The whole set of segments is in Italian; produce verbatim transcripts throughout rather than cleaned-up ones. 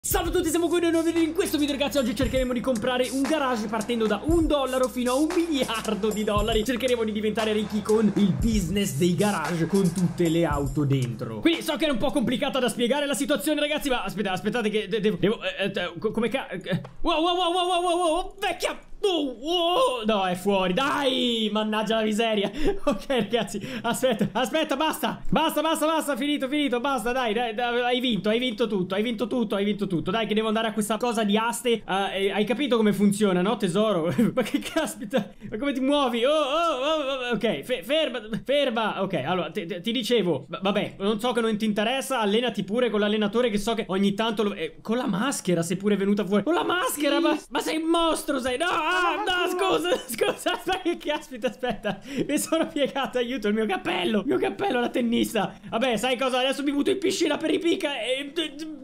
Salve a tutti, siamo qui noi nuovi in questo video, ragazzi. Oggi cercheremo di comprare un garage partendo da un dollaro fino a un miliardo di dollari. Cercheremo di diventare ricchi con il business dei garage, con tutte le auto dentro. Quindi so che è un po' complicata da spiegare la situazione, ragazzi, ma aspetta, aspettate che devo, devo eh, eh, come ca... Wow, wow, wow, wow, wow, wow, vecchia... Oh, oh, no, è fuori, dai, mannaggia la miseria. Ok, ragazzi, aspetta, aspetta, basta. Basta, basta, basta, finito, finito, basta, dai, dai, dai, hai vinto, hai vinto tutto, hai vinto tutto, hai vinto tutto. Dai, che devo andare a questa cosa di aste. uh, eh, Hai capito come funziona, no, tesoro? Ma che caspita, ma come ti muovi? Oh, oh, oh, ok, fe ferma, ferma. Ok, allora, ti, ti dicevo, vabbè, non so che non ti interessa. Allenati pure con l'allenatore, che so che ogni tanto lo... eh, con la maschera sei pure venuta fuori. Con la maschera, ma, ma sei un mostro, sei, no. Ah, no, scusa, scusa, aspetta, che aspetta, aspetta. Mi sono piegato, aiuto, il mio cappello, il mio cappello da tennista. Vabbè, sai cosa, adesso mi butto in piscina per i pica e...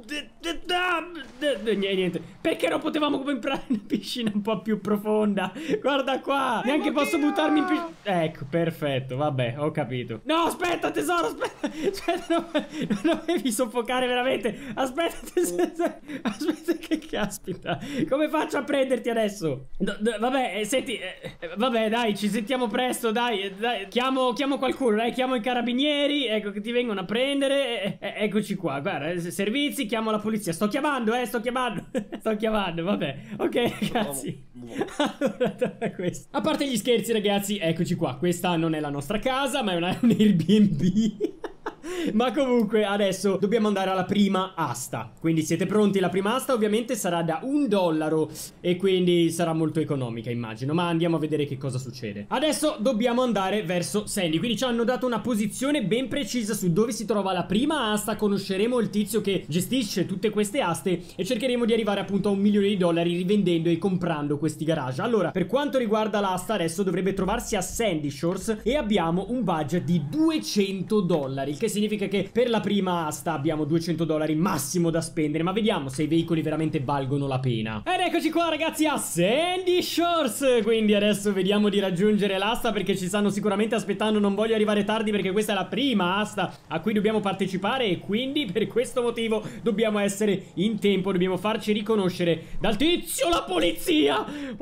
niente. Perché non potevamo comprare una piscina un po' più profonda? Guarda qua, neanche posso buttarmi in piscina. Ecco, perfetto, vabbè, ho capito. No, aspetta, tesoro, aspetta. Aspetta, non, non devi soffocare veramente. Aspetta, tesoro. Aspetta, che caspita. Come faccio a prenderti adesso? No, vabbè, eh, senti, eh, vabbè, dai, ci sentiamo presto, dai, eh, dai, chiamo, chiamo qualcuno, dai, chiamo i carabinieri, ecco, che ti vengono a prendere, eh, eh, eccoci qua, guarda, servizi, chiamo la polizia, sto chiamando, eh, sto chiamando, sto chiamando, vabbè, ok, ragazzi, allora, dov'è questo? A parte gli scherzi, ragazzi, eccoci qua, questa non è la nostra casa, ma è una, un Airbnb. Ma comunque adesso dobbiamo andare alla prima asta. Quindi siete pronti? La prima asta ovviamente sarà da un dollaro e quindi sarà molto economica, immagino. Ma andiamo a vedere che cosa succede. Adesso dobbiamo andare verso Sandy. Quindi ci hanno dato una posizione ben precisa su dove si trova la prima asta. Conosceremo il tizio che gestisce tutte queste aste e cercheremo di arrivare appunto a un milione di dollari rivendendo e comprando questi garage. Allora, per quanto riguarda l'asta, adesso dovrebbe trovarsi a Sandy Shores e abbiamo un budget di duecento dollari, il che significa che per la prima asta abbiamo duecento dollari massimo da spendere. Ma vediamo se i veicoli veramente valgono la pena. Ed eccoci qua, ragazzi, a Sandy Shores. Quindi adesso vediamo di raggiungere l'asta, perché ci stanno sicuramente aspettando. Non voglio arrivare tardi perché questa è la prima asta a cui dobbiamo partecipare e quindi per questo motivo dobbiamo essere in tempo. Dobbiamo farci riconoscere dal tizio. La polizia!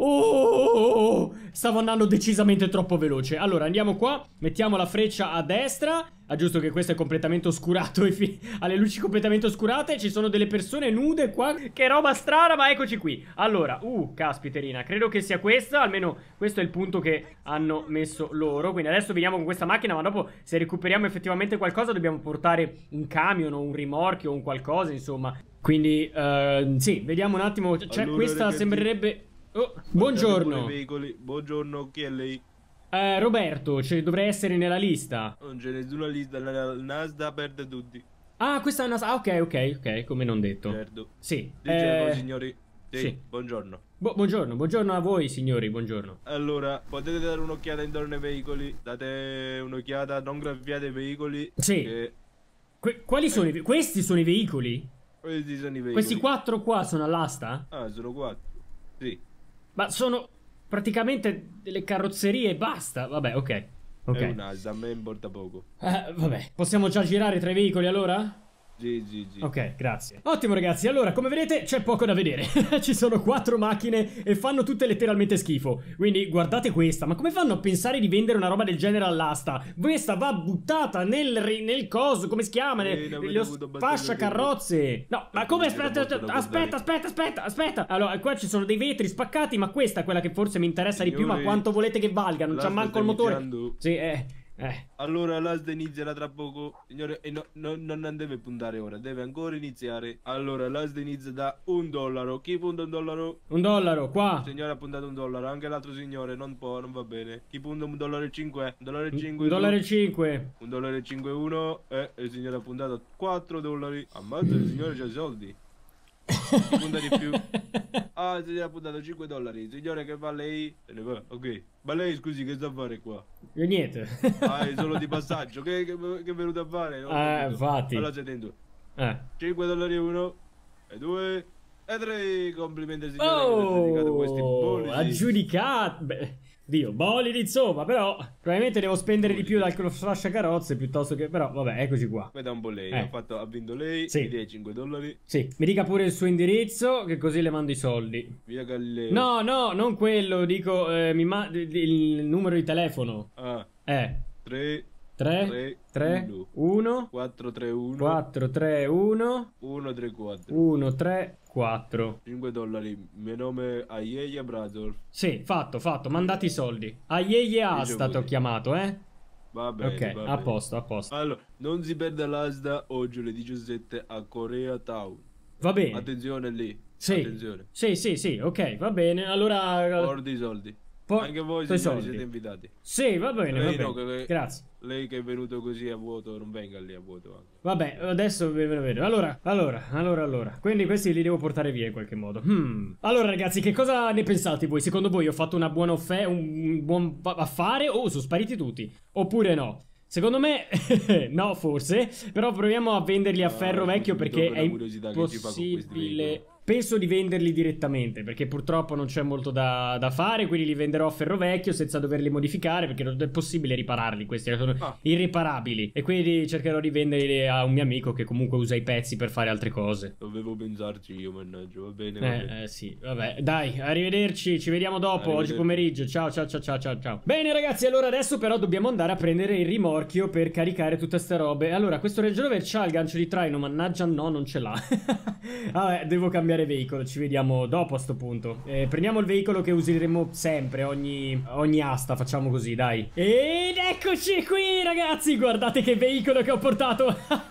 Oh, stavo andando decisamente troppo veloce. Allora andiamo qua, mettiamo la freccia a destra. Ah, giusto che questo è completamente oscurato e ha le luci completamente oscurate. Ci sono delle persone nude qua. Che roba strana, ma eccoci qui. Allora, uh, caspiterina, credo che sia questa. Almeno questo è il punto che hanno messo loro. Quindi adesso veniamo con questa macchina, ma dopo se recuperiamo effettivamente qualcosa dobbiamo portare un camion o un rimorchio o un qualcosa, insomma. Quindi, uh, sì, vediamo un attimo. Cioè, allora, questa ragazzi, sembrerebbe... Oh, buongiorno. Veicoli. Buongiorno, chi è lei? Eh, Roberto, cioè, dovrei essere nella lista. Non c'è nessuna lista, la Nasda perde tutti. Ah, questa è una... Ah, ok, ok, ok, come non detto. Certo. Sì. Dicevo, eh... signori. Sì, sì. Buongiorno. Bu buongiorno, buongiorno a voi, signori, buongiorno. Allora, potete dare un'occhiata intorno ai veicoli. Date un'occhiata, non graffiate i veicoli. Sì. Che... Que quali eh. sono i... Questi sono i veicoli? Questi sono i veicoli. Questi quattro qua sono all'asta? Ah, sono quattro. Sì. Ma sono... praticamente delle carrozzerie e basta. Vabbè, ok. Ok. È un'asta, a me importa poco. Eh, vabbè, possiamo già girare tra i veicoli allora? Sì, sì, sì. Ok, grazie. Ottimo, ragazzi, allora come vedete c'è poco da vedere. Ci sono quattro macchine e fanno tutte letteralmente schifo. Quindi guardate questa. Ma come fanno a pensare di vendere una roba del genere all'asta? Questa va buttata nel, nel coso, come si chiama? Eh, Nello fascia carrozze. No, ma come? Aspetta, aspetta, aspetta, aspetta, aspetta, aspetta. Allora, qua ci sono dei vetri spaccati, ma questa è quella che forse mi interessa Signori, di più. Ma quanto volete che valga? Non c'ha manco il motore. Iniziando. Sì, eh. Eh. Allora l'asta inizierà tra poco. Signore, e no, no, non deve puntare ora, deve ancora iniziare. Allora l'asta inizia da un dollaro. Chi punta un dollaro? Un dollaro, qua. Il signore ha puntato un dollaro, anche l'altro signore non può, non va bene. Chi punta un dollaro e cinque? Un dollaro e cinque. Un dollaro e cinque. Un dollaro e cinque uno. E il signore ha puntato quattro dollari. Ammazza, il signore c'ha i soldi. Chi punta di più? Ah, il signore ha puntato cinque dollari. Signore, che fa lei? Se ne va, ok. Ma lei scusi, che sta a fare qua? E niente. Ah, è solo di passaggio. Che, che, che è venuto a fare? Non eh, infatti. Allora sentendo. Eh. cinque dollari uno. E due. E tre. Complimenti signore. Oh, Che ha giudicato questi bonus. Aggiudicato. Beh, Dio, bolidi insomma, però probabilmente devo spendere bolidi. di più dal sfasciacarrozze piuttosto che... Però vabbè, eccoci qua. Veda un po' lei, eh. ha, fatto, ha vinto lei, sì. mi dia cinque dollari. Sì, mi dica pure il suo indirizzo che così le mando i soldi. Via Galileo. No, no, non quello, dico eh, mi ma... il numero di telefono. Ah. Eh. tre tre tre uno quattro tre uno quattro tre uno uno tre quattro uno tre quattro cinque dollari. Mio nome è Ayeya Brazor. Sì, fatto, fatto, mandati i soldi. Ayeya è stato chiamato, eh? Va bene, ok, va a bene. posto, a posto. Allora, non si perde l'asta oggi alle diciassette a Korea Town. Va bene. Attenzione lì. Sì. Attenzione. Sì, sì, sì, ok, va bene. Allora Porti i soldi. Por Anche voi signori soldi. Siete invitati. Sì, va bene, lei va no, bene. che, Grazie. Lei che è venuto così a vuoto, non venga lì a vuoto anche. Vabbè, adesso ve lo vedo. Allora, allora, allora, allora. Quindi questi li devo portare via in qualche modo. Hmm. Allora ragazzi, che cosa ne pensate voi? Secondo voi ho fatto una buona offerta, un buon affare o sono spariti tutti? Oppure no? Secondo me no, forse. Però proviamo a venderli a ferro ah, vecchio perché è impossibile. Penso di venderli direttamente perché purtroppo non c'è molto da, da fare, quindi li venderò a ferro vecchio senza doverli modificare perché non è possibile ripararli, questi sono ah. irriparabili, e quindi cercherò di venderli a un mio amico che comunque usa i pezzi per fare altre cose. Dovevo pensarci io, mannaggia, va bene, va eh, bene. Eh sì, vabbè, dai, arrivederci, ci vediamo dopo, oggi pomeriggio, ciao ciao ciao ciao ciao ciao. Bene ragazzi, allora adesso però dobbiamo andare a prendere il rimorchio per caricare tutte ste robe. Allora, questo Range Rover c'ha il gancio di traino, mannaggia no, non ce l'ha. Vabbè, devo cambiare veicolo, ci vediamo dopo a sto punto. eh, Prendiamo il veicolo che useremo sempre, ogni, ogni asta, facciamo così, dai. Ed eccoci qui ragazzi, guardate che veicolo che ho portato.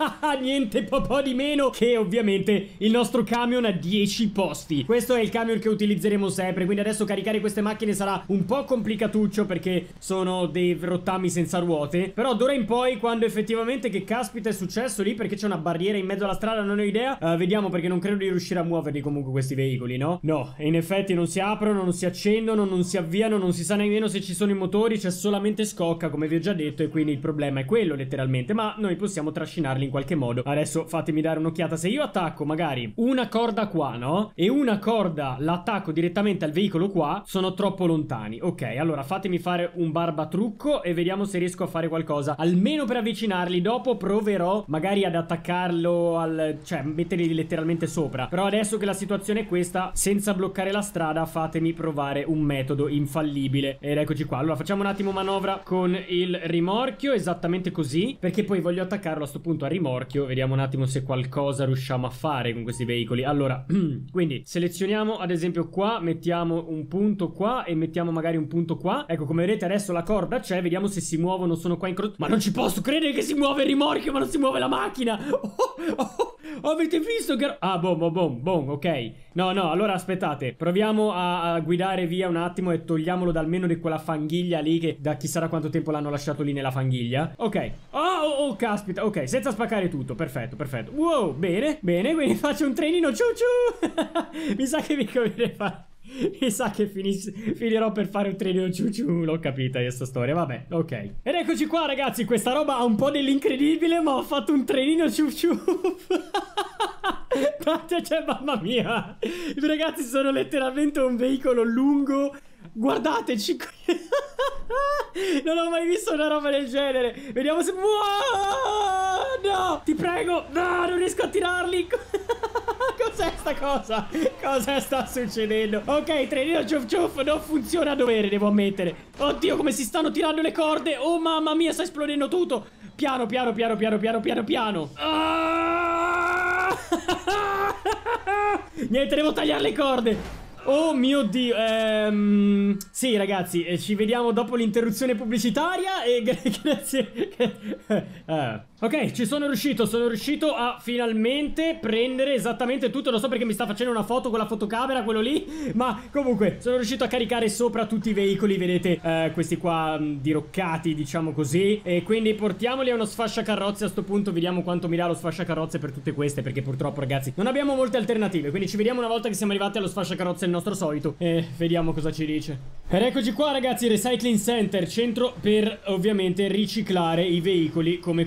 Niente po', po' di meno che ovviamente il nostro camion a dieci posti. Questo è il camion che utilizzeremo sempre, quindi adesso caricare queste macchine sarà un po' complicatuccio perché sono dei rottami senza ruote. Però d'ora in poi, quando effettivamente, che caspita è successo lì, perché c'è una barriera in mezzo alla strada, non ho idea. uh, Vediamo, perché non credo di riuscire a muoverli comunque questi veicoli, no? No, in effetti non si aprono, non si accendono, non si avviano, non si sa nemmeno se ci sono i motori, c'è solamente scocca, come vi ho già detto, e quindi il problema è quello letteralmente, ma noi possiamo trascinarli in qualche modo. Adesso fatemi dare un'occhiata, se io attacco magari una corda qua, no? E una corda l'attacco direttamente al veicolo qua, sono troppo lontani. Ok, allora fatemi fare un barbatrucco e vediamo se riesco a fare qualcosa, almeno per avvicinarli. Dopo proverò magari ad attaccarlo al... cioè metterli letteralmente sopra. Però adesso che la situazione è questa, senza bloccare la strada, fatemi provare un metodo infallibile. Ed eccoci qua. Allora facciamo un attimo manovra con il rimorchio, esattamente così, perché poi voglio attaccarlo a sto punto al rimorchio. Vediamo un attimo se qualcosa riusciamo a fare con questi veicoli. Allora, quindi selezioniamo ad esempio qua, mettiamo un punto qua e mettiamo magari un punto qua. Ecco, come vedete adesso la corda c'è, vediamo se si muovono. Sono qua in croce. Ma non ci posso credere che si muove il rimorchio, ma non si muove la macchina. Oh, oh, oh, avete visto che... ah, boom, boom, boom, boom, ok. No, no, allora aspettate, proviamo a, a guidare via un attimo e togliamolo da almeno di quella fanghiglia lì, che da chissà da quanto tempo l'hanno lasciato lì nella fanghiglia. Ok. Oh, oh, oh, caspita, ok, senza spaccare tutto, perfetto, perfetto. Wow, bene, bene, quindi faccio un trenino ciu ciu. Mi sa che mi conviene fare... Mi sa che finis... finirò per fare un trenino ciu ciu. L'ho capita io sta storia, vabbè, ok. Ed eccoci qua ragazzi, questa roba ha un po' dell'incredibile, ma ho fatto un trenino ciu ciu. Cioè, mamma mia, ragazzi, sono letteralmente un veicolo lungo. Guardateci. Non ho mai visto una roba del genere. Vediamo se... no, ti prego. No, non riesco a tirarli. Cos'è sta cosa? Cosa sta succedendo? Ok, trenino ciuff ciuff non funziona a dovere, devo ammettere. Oddio, come si stanno tirando le corde. Oh mamma mia, sta esplodendo tutto. Piano, piano, piano, piano, piano, piano, piano. Ah! Niente, devo tagliare le corde. Oh mio Dio, ehm, sì ragazzi, eh, ci vediamo dopo l'interruzione pubblicitaria e grazie. uh, Ok, ci sono riuscito, sono riuscito a finalmente prendere esattamente tutto. Non so perché mi sta facendo una foto con la fotocamera, quello lì, ma comunque sono riuscito a caricare sopra tutti i veicoli, vedete, eh, questi qua mh, diroccati, diciamo così. E quindi portiamoli a uno sfasciacarrozze a sto punto, vediamo quanto mi dà lo sfasciacarrozze per tutte queste, perché purtroppo ragazzi non abbiamo molte alternative. Quindi ci vediamo una volta che siamo arrivati allo sfasciacarrozze, il nostro solito, e vediamo cosa ci dice. Ed eccoci qua ragazzi, Recycling Center, centro per ovviamente riciclare i veicoli come questi.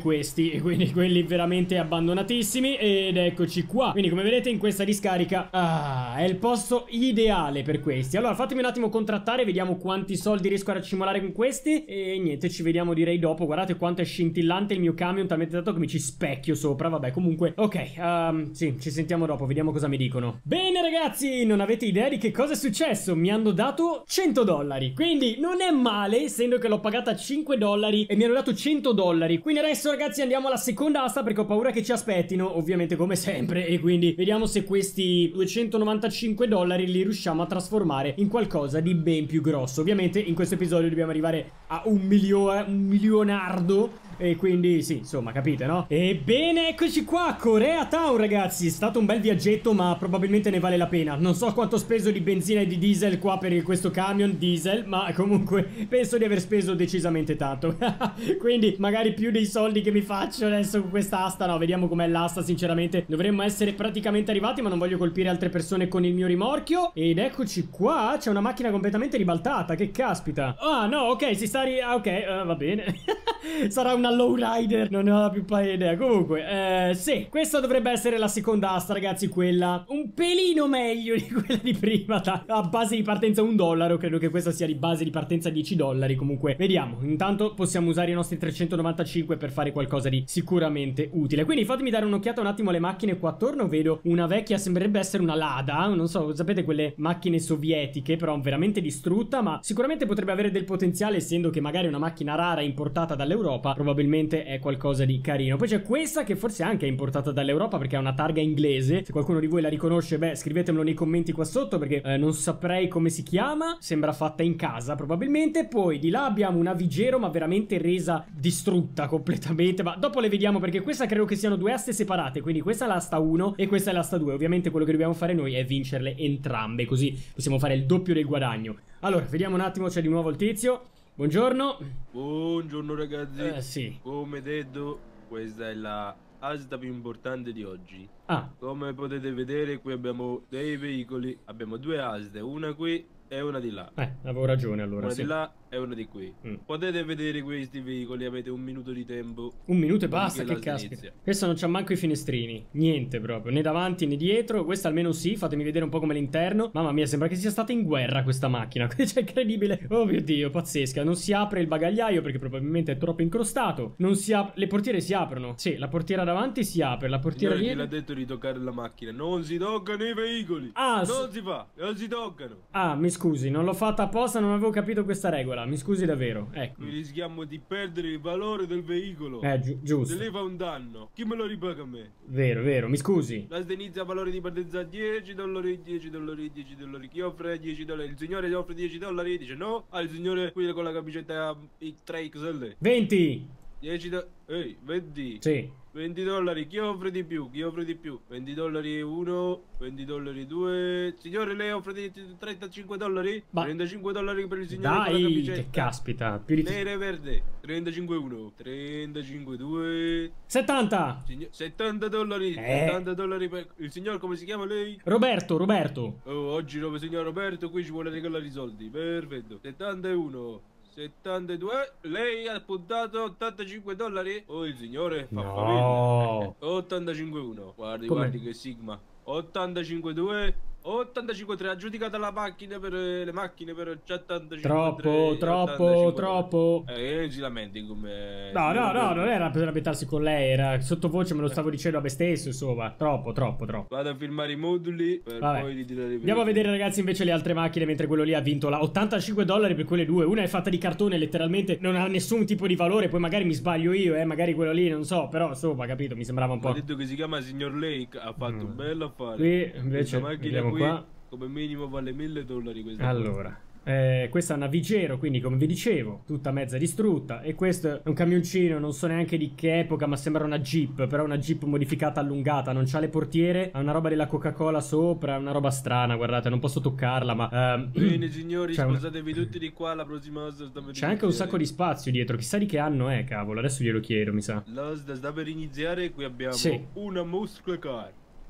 sì, quindi quelli veramente abbandonatissimi. Ed eccoci qua. Quindi come vedete in questa discarica ah, è il posto ideale per questi. Allora fatemi un attimo contrattare, vediamo quanti soldi riesco a raccimolare con questi. E niente, ci vediamo direi dopo. Guardate quanto è scintillante il mio camion, talmente tanto che mi ci specchio sopra. Vabbè, comunque, ok, um, sì, ci sentiamo dopo, vediamo cosa mi dicono. Bene ragazzi, non avete idea di che cosa è successo. Mi hanno dato cento dollari, quindi non è male, essendo che l'ho pagata cinque dollari e mi hanno dato cento dollari. Quindi adesso ragazzi andiamo alla seconda asta, perché ho paura che ci aspettino, ovviamente come sempre. E quindi vediamo se questi duecentonovantacinque dollari li riusciamo a trasformare in qualcosa di ben più grosso. Ovviamente in questo episodio dobbiamo arrivare a un milione, un milionardo. E quindi sì, insomma, capite, no? Ebbene, eccoci qua, Korea Town, ragazzi. È stato un bel viaggetto, ma probabilmente ne vale la pena. Non so quanto ho speso di benzina e di diesel qua per questo camion diesel, ma comunque penso di aver speso decisamente tanto. Quindi magari più dei soldi che mi faccio adesso con questa asta. No, vediamo com'è l'asta, sinceramente. Dovremmo essere praticamente arrivati, ma non voglio colpire altre persone con il mio rimorchio. Ed eccoci qua, c'è una macchina completamente ribaltata, che caspita. Ah, no, ok, si sta ri... Ah, ok, uh, va bene. Sarà una lowrider, non ne ho la più pari idea. Comunque, eh, sì, questa dovrebbe essere la seconda asta, ragazzi. Quella un pelino meglio di quella di prima. A base di partenza un dollaro. Credo che questa sia di base di partenza dieci dollari. Comunque, vediamo. Intanto possiamo usare i nostri trecentonovantacinque per fare qualcosa di sicuramente utile. Quindi fatemi dare un'occhiata un attimo alle macchine qua attorno. Vedo una vecchia, sembrerebbe essere una Lada. Non so, sapete quelle macchine sovietiche, però veramente distrutta. Ma sicuramente potrebbe avere del potenziale, essendo che magari è una macchina rara importata dall'Europa. Probabilmente è qualcosa di carino. Poi c'è questa che forse anche è importata dall'Europa, perché ha una targa inglese. Se qualcuno di voi la riconosce, beh, scrivetemelo nei commenti qua sotto, perché eh, non saprei come si chiama. Sembra fatta in casa probabilmente. Poi di là abbiamo una Vigero, ma veramente resa distrutta completamente. Ma dopo le vediamo, perché questa credo che siano due aste separate. Quindi questa è l'asta uno e questa è l'asta due. Ovviamente quello che dobbiamo fare noi è vincerle entrambe, così possiamo fare il doppio del guadagno. Allora, vediamo un attimo, c'è di nuovo il tizio. Buongiorno. Buongiorno ragazzi. Eh sì. Come detto, questa è la asta più importante di oggi. Ah. Come potete vedere, qui abbiamo dei veicoli. Abbiamo due aste, una qui e una di là. Eh, avevo ragione allora. Una sì. di là e una di qui. Mm. Potete vedere questi veicoli, avete un minuto di tempo. Un minuto e basta, che caspita. Questa non c'ha manco i finestrini. Niente proprio, né davanti né dietro. Questa almeno sì, fatemi vedere un po' come l'interno. Mamma mia, sembra che sia stata in guerra questa macchina. Cioè, incredibile. Oh mio Dio, pazzesca. Non si apre il bagagliaio perché probabilmente è troppo incrostato. Non si apre. Le portiere si aprono. Sì, la portiera davanti si apre, la portiera Signore, dietro. chi l'ha detto di toccare la macchina? Non si toccano i veicoli. Ah, non si fa, non si toccano. Ah, mi scusi, non l'ho fatta apposta, non avevo capito questa regola. Mi scusi davvero. Ecco. Qui rischiamo di perdere il valore del veicolo. Eh, gi giusto. Se lei fa un danno, chi me lo ripaga a me? Vero, vero, mi scusi. La inizia a valore di partenza dieci dollari, dieci dollari, dieci dollari. Chi offre dieci dollari? Il signore offre dieci dollari? Dice no. Ah, il signore qui con la camicetta tre X L. venti. dieci dollari. Ehi, venti. Sì. venti dollari, chi offre di più? Chi offre di più? venti dollari uno, venti dollari due. Signore, lei offre di trentacinque dollari? Ma... trentacinque dollari per il signore Dai, con la camicetta. che caspita. Più di... Nere e verde. trentacinque uno, trentacinque due. settanta. Signor... settanta dollari. Eh. settanta dollari per il signor, come si chiama lei? Roberto, Roberto. Oh, oggi dove signor Roberto, qui ci vuole regalare i soldi. Perfetto. settantuno. settantadue. Lei ha puntato ottantacinque dollari? Oh, il signore fa No. famiglia. ottantacinque uno. Guardi, Come? guardi che sigma. ottantacinque due. ottantacinque tre. Aggiudicata la macchina per eh, le macchine per ottantacinque Troppo, tre, troppo, ottantacinque troppo. Eh, non si lamenti come... No, no, no, non era per lamentarsi con lei, era sottovoce, me lo stavo dicendo a me stesso, insomma. Troppo, troppo, troppo. Vado a firmare i moduli per Vabbè. poi ritirare i Andiamo a vedere, ragazzi, invece le altre macchine, mentre quello lì ha vinto la ottantacinque dollari per quelle due. Una è fatta di cartone, letteralmente non ha nessun tipo di valore. Poi magari mi sbaglio io, eh, magari quello lì, non so. Però, insomma, capito, mi sembrava un po'. Ha detto che si chiama Signor Lake, ha fatto Mm. un bello affare. Qui, Questa invece, macchina vediamo qui qua. come minimo vale mille dollari questa. Allora, eh, questa è una Vigero, quindi come vi dicevo, tutta mezza distrutta. E questo è un camioncino, non so neanche di che epoca, ma sembra una Jeep. Però una Jeep modificata allungata, non c'ha le portiere, ha una roba della Coca-Cola sopra, una roba strana, guardate, non posso toccarla, ma... ehm, Bene signori, c'è una- sposatevi tutti di qua, la prossima asta sta per C'è anche un iniziare. sacco di spazio dietro, chissà di che anno è, cavolo, adesso glielo chiedo, mi sa. L'asta sta per iniziare, qui abbiamo Sì. una muscle car.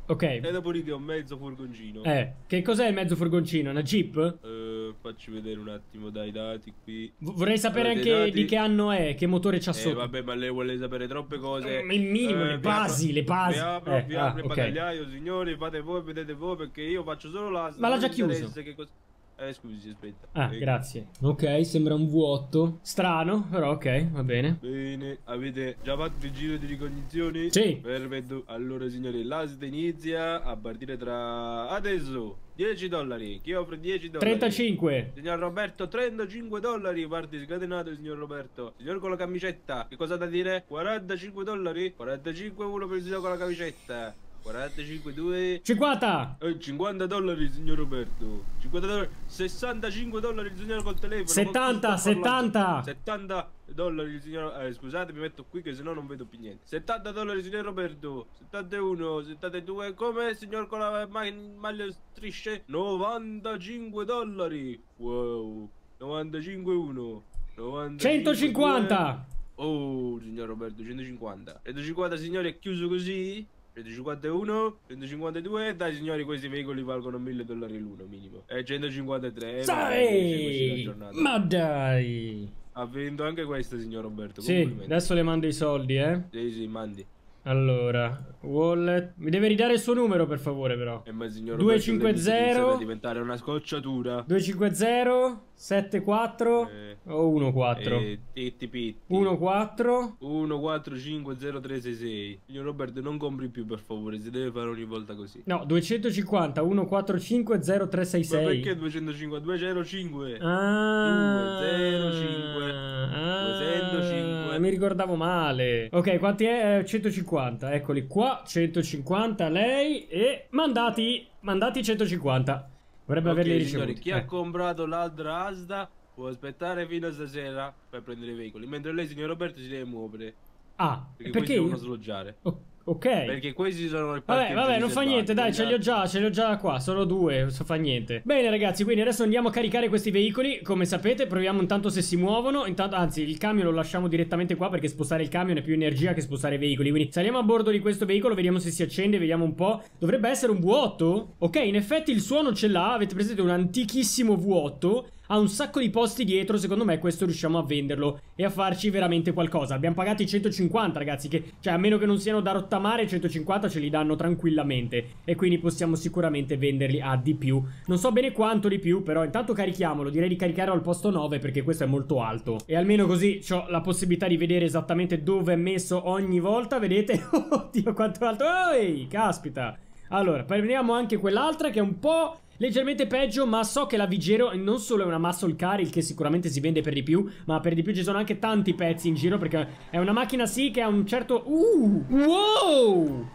Ok. E dopodiché un mezzo furgoncino. Eh, che cos'è il mezzo furgoncino? Una Jeep? Eh, facci vedere un attimo dai dati qui. V- vorrei sapere Allora, anche dei dati- di che anno è, che motore c'ha Eh sotto. vabbè, ma lei vuole sapere troppe cose. Il minimo, le vi basi, apro- le basi. Vi apro, Eh, vi ah, apro il ok. bagagliaio, signori, fate voi, vedete voi, perché io faccio solo l'asta. Ma l'ha non già mi chiuso. interessa che cosa- Eh, scusi, aspetta. Ah, Eh, grazie. Ok, sembra un vuoto. Strano, però ok, va bene. Bene, avete già fatto il giro di ricognizione? Sì. Perfetto. Allora, signori, l'asta inizia a partire tra adesso. dieci dollari. Chi offre dieci dollari? trentacinque. Signor Roberto, trentacinque dollari. Parti scatenato, signor Roberto. Signor con la camicetta, che cosa ha da dire? quarantacinque dollari. quarantacinque uno per il signor con la camicetta. quarantacinque due. cinquanta. Eh, cinquanta dollari, signor Roberto. cinquanta dollari. sessantacinque dollari il signor col telefono. settanta, Ma chi sta parlando? settanta. settanta dollari il signor. Eh, scusate, mi metto qui che sennò non vedo più niente. settanta dollari, signor Roberto. settantuno, settantadue. Come, signor con la ma- maglia strisce? novantacinque dollari. Wow. novantacinque uno. novantacinque centocinquanta. due. Oh, signor Roberto, centocinquanta. centocinquanta, signori, è chiuso così? centocinquantuno, centocinquantadue. Dai, signori, questi veicoli valgono mille dollari l'uno minimo. E centocinquantatré. Sai! Ma dai! Ha vinto anche questa, signor Roberto. Sì, complimenti. adesso le mando i soldi, eh. Sì, sì, mandi. Allora, wallet. Mi deve ridare il suo numero, per favore, però. Eh, ma signor duecentocinquanta. Roberto, inizia a diventare una scocciatura. duecentocinquanta, settantaquattro Eh, o diciquattro? eh, titti pitti. quattordici. uno quattro cinque zero tre sei sei. Signor Roberto, non compri più, per favore, si deve fare ogni volta così. No, duecentocinquanta, centoquarantacinque, zero tre sei sei. Ma perché duecentocinque? duecentocinque. Ah, duecentocinque. ah, duecentocinque. Mi ricordavo male. Ok, quanti è? Eh, centocinquanta. Eccoli qua. centocinquanta lei. E mandati. Mandati centocinquanta. Vorrebbe Ok, averli signori, ricevuti. chi Eh. ha comprato l'altra Asda può aspettare fino a stasera per prendere i veicoli. Mentre lei, signor Roberto, si deve muovere. Ah, Perché, perché questi io? devono sloggiare. O- ok. Perché questi sono il Vabbè, parcheggio vabbè, non fa riservato, niente, dai, ce li ho quindi- già, ce li ho già qua, sono due, non so fa niente. Bene ragazzi, quindi adesso andiamo a caricare questi veicoli, come sapete, proviamo intanto se si muovono, intanto, anzi, il camion lo lasciamo direttamente qua perché spostare il camion è più energia che spostare i veicoli, quindi saliamo a bordo di questo veicolo, vediamo se si accende, vediamo un po'. Dovrebbe essere un V otto? Ok, in effetti il suono ce l'ha, avete presente un antichissimo V otto? Ha un sacco di posti dietro, secondo me questo riusciamo a venderlo e a farci veramente qualcosa. Abbiamo pagato i centocinquanta ragazzi, che, cioè a meno che non siano da rottamare, centocinquanta ce li danno tranquillamente e quindi possiamo sicuramente venderli a di più. Non so bene quanto di più, però intanto carichiamolo, direi di caricarlo al posto nove perché questo è molto alto. E almeno così ho la possibilità di vedere esattamente dove è messo ogni volta, vedete? Oddio quanto è alto, ehi, caspita. Allora, prendiamo anche quell'altra che è un po' leggermente peggio, ma so che la Vigero non solo è una muscle car, il che sicuramente si vende per di più, ma per di più ci sono anche tanti pezzi in giro, perché è una macchina sì che ha un certo... Uh! Wow!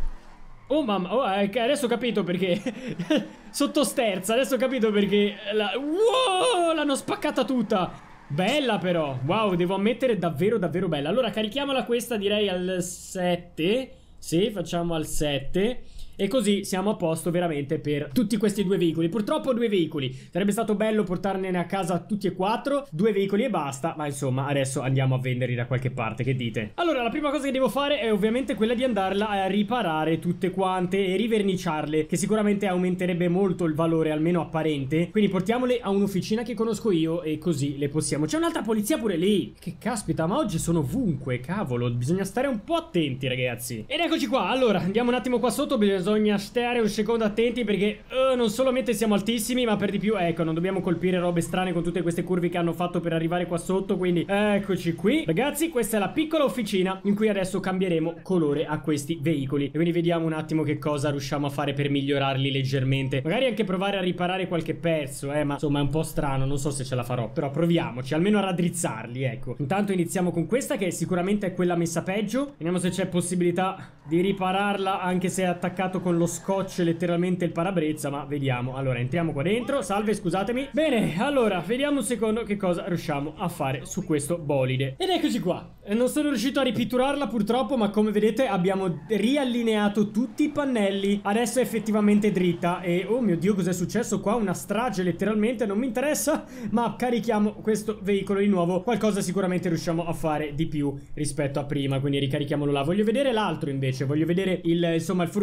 Oh mamma, oh, eh, adesso ho capito perché... Sottosterza, adesso ho capito perché... La... Wow! L'hanno spaccata tutta! Bella però, wow, devo ammettere davvero davvero bella. Allora carichiamola questa direi al sette. Sì, facciamo al sette. E così siamo a posto veramente per tutti questi due veicoli. Purtroppo due veicoli. Sarebbe stato bello portarne a casa tutti e quattro. Due veicoli e basta. Ma insomma adesso andiamo a venderli da qualche parte. Che dite? Allora la prima cosa che devo fare è ovviamente quella di andarla a riparare tutte quante e riverniciarle, che sicuramente aumenterebbe molto il valore, almeno apparente. Quindi portiamole a un'officina che conosco io e così le possiamo. C'è un'altra polizia pure lì. Che caspita, ma oggi sono ovunque. Cavolo, bisogna stare un po' attenti ragazzi. Ed eccoci qua. Allora andiamo un attimo qua sotto. Bisogna Bisogna stare un secondo attenti perché uh, non solamente siamo altissimi, ma per di più, ecco, non dobbiamo colpire robe strane con tutte queste curve che hanno fatto per arrivare qua sotto. Quindi eccoci qui. Ragazzi, questa è la piccola officina in cui adesso cambieremo colore a questi veicoli. E quindi vediamo un attimo che cosa riusciamo a fare per migliorarli leggermente. Magari anche provare a riparare qualche pezzo, eh, ma insomma è un po' strano, non so se ce la farò. Però proviamoci, almeno a raddrizzarli, ecco. Intanto iniziamo con questa che sicuramente è quella messa peggio. Vediamo se c'è possibilità di ripararla, anche se è attaccato con lo scotch letteralmente il parabrezza, ma vediamo. Allora entriamo qua dentro, salve, scusatemi. Bene, allora vediamo un secondo che cosa riusciamo a fare su questo bolide. Ed eccoci qua. Non sono riuscito a ripitturarla purtroppo, ma come vedete abbiamo riallineato tutti i pannelli. Adesso è effettivamente dritta. E oh mio Dio, cos'è successo qua? Una strage letteralmente, non mi interessa. Ma carichiamo questo veicolo di nuovo. Qualcosa sicuramente riusciamo a fare di più rispetto a prima, quindi ricarichiamolo là. Voglio vedere l'altro invece, voglio vedere il, insomma, il furgoncino.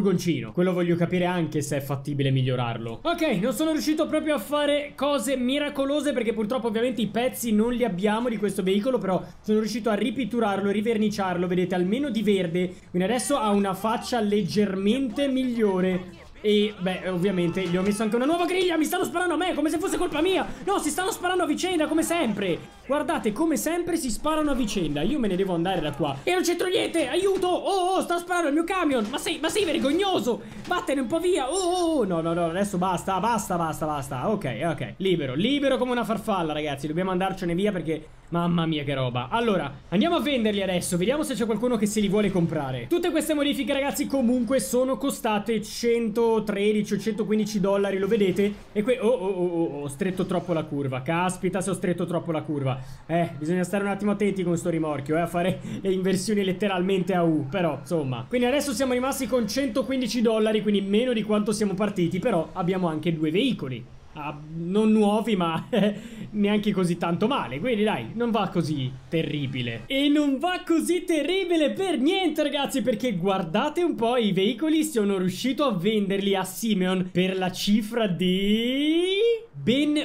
pochino. Quello voglio capire anche se è fattibile migliorarlo. Ok, non sono riuscito proprio a fare cose miracolose perché purtroppo ovviamente i pezzi non li abbiamo di questo veicolo, però sono riuscito a ripitturarlo, riverniciarlo, vedete, almeno di verde. Quindi adesso ha una faccia leggermente migliore. E, beh, ovviamente gli ho messo anche una nuova griglia. Mi stanno sparando a me, come se fosse colpa mia. No, si stanno sparando a vicenda, come sempre. Guardate, come sempre si sparano a vicenda. Io me ne devo andare da qua. E non c'entro niente, aiuto. Oh, oh, sta sparando il mio camion. Ma sei, ma sei vergognoso. Vattene un po' via. Oh, oh, no, no, no, adesso basta, basta, basta, basta. Ok, ok, libero, libero come una farfalla, ragazzi. Dobbiamo andarcene via perché... Mamma mia che roba. Allora, andiamo a venderli adesso. Vediamo se c'è qualcuno che se li vuole comprare. Tutte queste modifiche, ragazzi, comunque sono costate centotredici o centoquindici dollari. Lo vedete? E qui... Oh, oh, oh, oh, ho stretto troppo la curva. Caspita se ho stretto troppo la curva. Eh, bisogna stare un attimo attenti con sto rimorchio, eh, a fare le inversioni letteralmente a U. Però, insomma. Quindi adesso siamo rimasti con centoquindici dollari, quindi meno di quanto siamo partiti. Però abbiamo anche due veicoli. Ah, non nuovi, ma eh, neanche così tanto male. Quindi dai, non va così terribile. E non va così terribile per niente, ragazzi, perché guardate un po', i veicoli sono riuscito a venderli a Simeon per la cifra di ben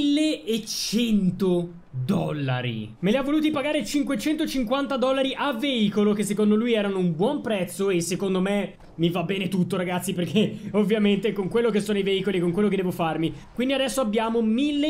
millecento dollari. Me li ha voluti pagare cinquecentocinquanta dollari a veicolo, che secondo lui erano un buon prezzo. E secondo me mi va bene tutto, ragazzi, perché ovviamente con quello che sono i veicoli, con quello che devo farmi. Quindi adesso abbiamo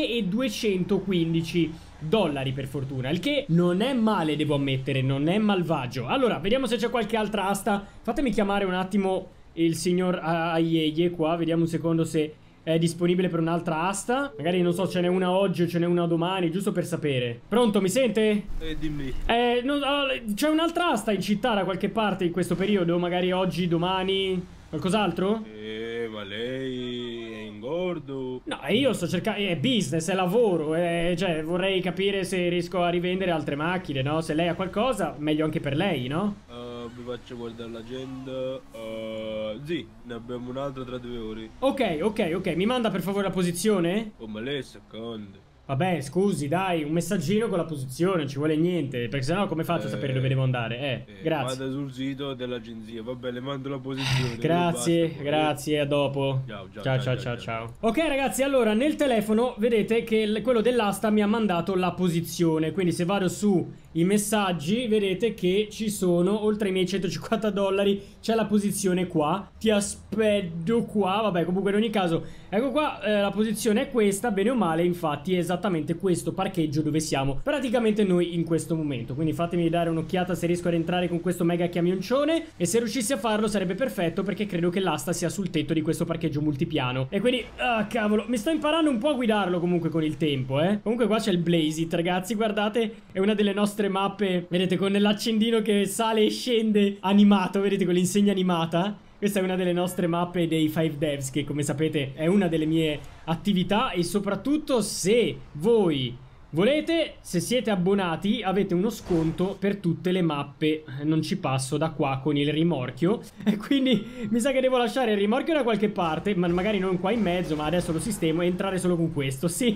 milleduecentoquindici dollari, per fortuna, il che non è male, devo ammettere, non è malvagio. Allora, vediamo se c'è qualche altra asta. Fatemi chiamare un attimo il signor Ayeye qua. Vediamo un secondo se è disponibile per un'altra asta. Magari, non so, ce n'è una oggi o ce n'è una domani, giusto per sapere. Pronto, mi sente? Eh, dimmi. Eh, no, c'è un'altra asta in città da qualche parte in questo periodo? Magari oggi, domani, qualcos'altro? Eh, ma lei è ingordo. No, io sto cercando, è business, è lavoro, è, cioè vorrei capire se riesco a rivendere altre macchine, no? Se lei ha qualcosa, meglio anche per lei, no? Uh, vi faccio guardare l'agenda. Uh, sì, ne abbiamo un'altra tra due ore. Ok, ok, ok, mi manda per favore la posizione? Oh, ma lei secondo. Vabbè, scusi, dai, un messaggino con la posizione, non ci vuole niente, perché sennò come faccio a sapere Eh, dove devo andare? Eh, Eh, grazie. Vada sul sito dell'agenzia. Vabbè, le mando la posizione. Grazie, Basta, grazie, a dopo. Ciao, ciao, ciao, ciao, ciao, ciao. Ok, ragazzi, allora nel telefono vedete che il- quello dell'asta mi ha mandato la posizione. Quindi se vado su i messaggi, vedete che ci sono, oltre ai miei centocinquanta dollari, c'è la posizione qua. Ti aspetto qua. Vabbè, comunque in ogni caso, ecco qua, eh, la posizione è questa, bene o male. Infatti è esattamente questo parcheggio dove siamo praticamente noi in questo momento. Quindi fatemi dare un'occhiata se riesco ad entrare con questo mega camioncione. E se riuscissi a farlo sarebbe perfetto, perché credo che l'asta sia sul tetto di questo parcheggio multipiano. E quindi, ah cavolo, mi sto imparando un po' a guidarlo comunque con il tempo, eh. Comunque qua c'è il Blaze It, ragazzi, guardate, è una delle nostre mappe, vedete, con l'accendino che sale e scende animato, vedete, con l'insegna animata. Questa è una delle nostre mappe dei Five Devs, che come sapete è una delle mie attività. E soprattutto, se voi volete, se siete abbonati, avete uno sconto per tutte le mappe. Non ci passo da qua con il rimorchio. E quindi mi sa che devo lasciare il rimorchio da qualche parte, ma magari non qua in mezzo, ma adesso lo sistemo, e entrare solo con questo, sì.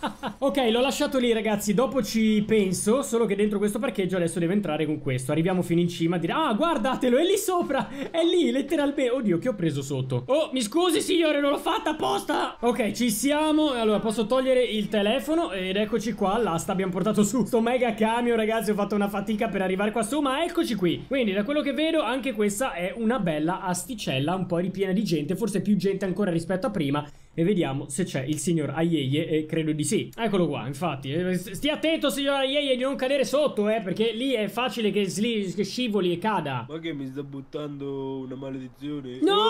Ok, l'ho lasciato lì, ragazzi, dopo ci penso. Solo che dentro questo parcheggio adesso devo entrare con questo. Arriviamo fino in cima a dire: ah, guardatelo, è lì sopra, è lì, letteralmente. Oddio, che ho preso sotto. Oh, mi scusi signore, non l'ho fatta apposta. Ok, ci siamo. Allora, posso togliere il telefono ed eccoci qua all'asta. Abbiamo portato su sto mega camion, ragazzi. Ho fatto una fatica per arrivare qua su, ma eccoci qui. Quindi, da quello che vedo, anche questa è una bella asticella, un po' ripiena di gente, forse più gente ancora rispetto a prima. E vediamo se c'è il signor Ayeye, e credo di sì. Eccolo qua, infatti. Stia attento, signor Ayeye, di non cadere sotto, eh, perché lì è facile che, sli che scivoli e cada. Ma che mi sta buttando una maledizione? No!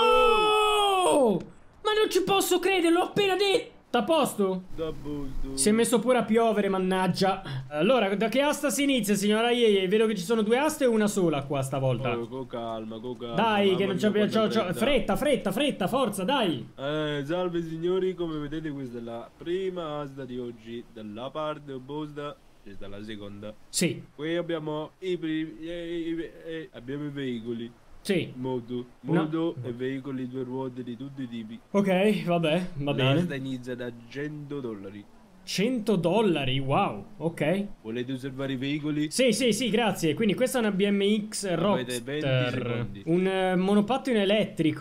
Oh! Ma non ci posso credere, l'ho appena detto. Sta a posto? Da posto. Si è messo pure a piovere, mannaggia. Allora, da che asta si inizia, signora Yeye? Vedo che ci sono due aste o una sola qua stavolta. Oh, con calma, con calma. Dai, che non c'è più. fretta. Fretta, fretta, fretta, forza, dai. Eh, salve signori, come vedete questa è la prima asta di oggi. Dalla parte opposta c'è sta la seconda. Sì. Qui abbiamo i primi. Eh, i- eh, abbiamo i veicoli. Sì. Moto, moto e veicoli due ruote di tutti i tipi. Ok, vabbè, va bene. L'asta inizia da cento dollari. cento dollari, wow, ok. Volete osservare i veicoli? Sì, sì, sì, grazie. Quindi questa è una B M X Avete venti Roadster. secondi. Un eh, monopattino elettrico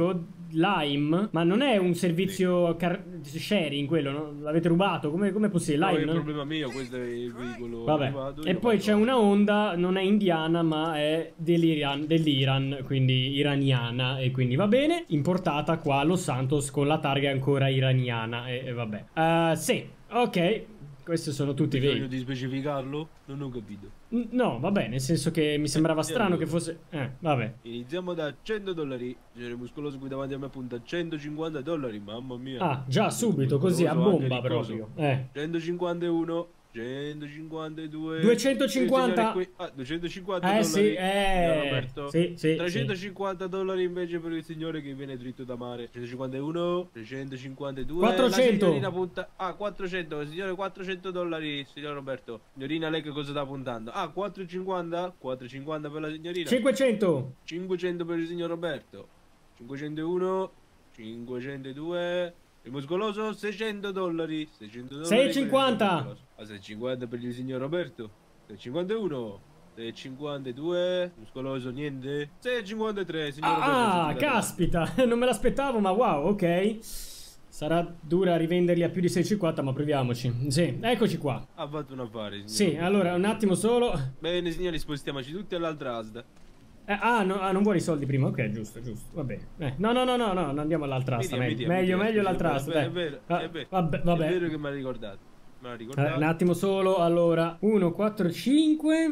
Lime, ma non è un servizio car- sharing quello, no? L'avete rubato? Come è possibile? No, Lime è non il è- problema mio, questo è il veicolo Vabbè. privato, E io poi faccio- c'è una Honda, non è indiana, ma è dell'Iran, dell'Iran, quindi iraniana, e quindi va bene, importata qua a Los Santos con la targa ancora iraniana, e, e vabbè. Uh, sì, ok, questi sono tutti i Bisogna veri. di specificarlo? Non ho capito. N- No, vabbè, nel senso che mi sembrava strano che fosse... Eh, vabbè. Iniziamo da cento dollari. Signore muscoloso qui davanti a me punta centocinquanta dollari, mamma mia. Ah, già subito, così a Muscoloso anche bomba di coso. proprio. Eh. centocinquantuno, centocinquantadue, duecentocinquanta. il signore qui- ah, duecentocinquanta Eh dollari. sì, Signor eh... Roberto. Sì, sì, sì. trecentocinquanta dollari invece per il signore che viene dritto da mare. trecentocinquantuno, trecentocinquantadue. quattrocento. La signorina punta... Ah, quattrocento. Signore, quattrocento dollari, signor Roberto. Signorina, lei che cosa sta puntando? Ah, quattrocentocinquanta? quattrocentocinquanta per la signorina. cinquecento. cinquecento per il signor Roberto. cinquecentouno, cinquecentodue. Il muscoloso seicento dollari. seicento dollari. seicentocinquanta. Per il muscoloso. Ah, seicentocinquanta per il signor Roberto. seicentocinquantuno. seicentocinquantadue. Muscoloso niente. seicentocinquantatré, signor Roberto. Ah, seicentocinquantatré. caspita, non me l'aspettavo, ma wow, ok. Sarà dura rivenderli a più di seicentocinquanta, ma proviamoci. Sì, eccoci qua. Ha fatto un affare, signor Sì, Roberto. allora, un attimo solo. Bene, signori, spostiamoci tutti all'altra asta. Eh, ah, no, ah, non vuoi i soldi prima? Ok, giusto, giusto, va bene. Eh, no, no, no, no, no, non andiamo all'altra asta. Mi Meglio, dia, mi meglio, dia, meglio scusi, l'altra è asta. vero, Dai. è vero, Ah, è vero. vabbè, vabbè. È vero che mi ha ricordato. Me l'ha Eh, ricordato. un attimo solo, allora, uno, quattro, cinque.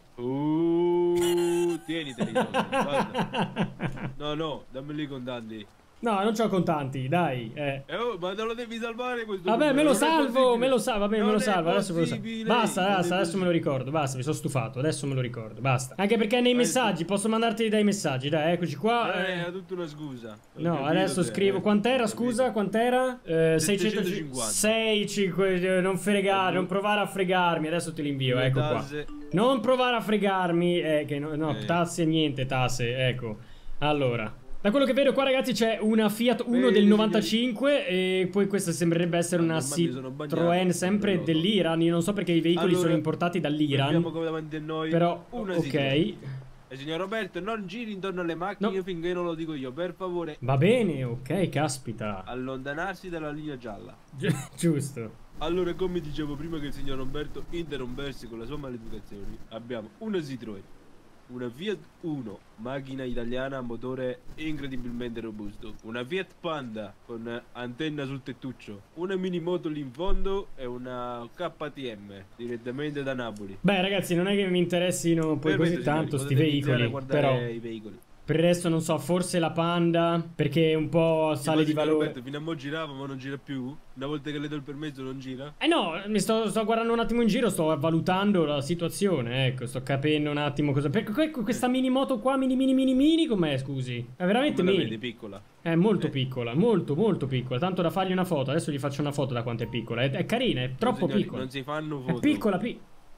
Uh, tieniteli i soldi, guarda. No, no, dammeli i contanti. No, non c'ho contanti, dai. Eh. Eh, oh, ma te lo devi salvare questo Vabbè, numero, me lo non è salvo, possibile. me lo salvo, va bene, me Non lo è salvo, adesso me lo salvo. possibile, Basta, non è basta, adesso me lo possibile. ricordo, basta, mi sono stufato, adesso me lo ricordo, basta. Anche perché nei messaggi, posso mandarti dai messaggi, dai, eccoci qua. Eh, eh. era tutta una scusa. Ho No, capito adesso te, scrivo. eh. Quant'era, Ho scusa? capito. Quant'era? Eh, settecentocinquanta. sei, cinque, non fregare, non provare a fregarmi. Adesso te li invio, Le ecco qua. tasse. Non provare a fregarmi. Eh, che no, no, Eh. tasse, niente, tasse, ecco. Allora. Da quello che vedo qua, ragazzi, c'è una Fiat uno Vedi, del novantacinque e poi questa sembrerebbe essere Ah, una ormai mi sono bagnato, Citroën sempre non lo so. dell'Iran. Io non so perché i veicoli Allora, sono importati dall'Iran. Abbiamo come davanti a noi Però, una ok. Citroën. E signor Roberto, non giri intorno alle macchine No. finché non lo dico io, per favore. Va bene, ok, caspita. Allontanarsi dalla linea gialla. Gi- Giusto. Allora, come dicevo prima che il signor Roberto interrompersi con la sua maleducazione, abbiamo una Citroën, una Fiat Uno, macchina italiana a motore incredibilmente robusto, una Fiat Panda con antenna sul tettuccio, una mini moto lì in fondo e una K T M direttamente da Napoli. Beh, ragazzi, non è che mi interessino poi Perfetto, così tanto signori, sti potete iniziare veicoli, a guardare però i veicoli. per il resto non so, forse la Panda, perché un po' sale Sì, di ma signor valore. Roberto, fino a mo' girava ma non gira più? Una volta che le do il permesso non gira? Eh no, mi sto, sto guardando un attimo in giro, sto valutando la situazione, ecco, sto capendo un attimo cosa... Perché que- questa mini moto qua, mini mini mini mini, com'è, scusi? È veramente Come la mini. vedi, piccola? È molto Eh. piccola, molto molto piccola, tanto da fargli una foto, adesso gli faccio una foto da quanto è piccola, è, è carina, è troppo Signori, piccola. Non si fanno È foto. piccola, pi...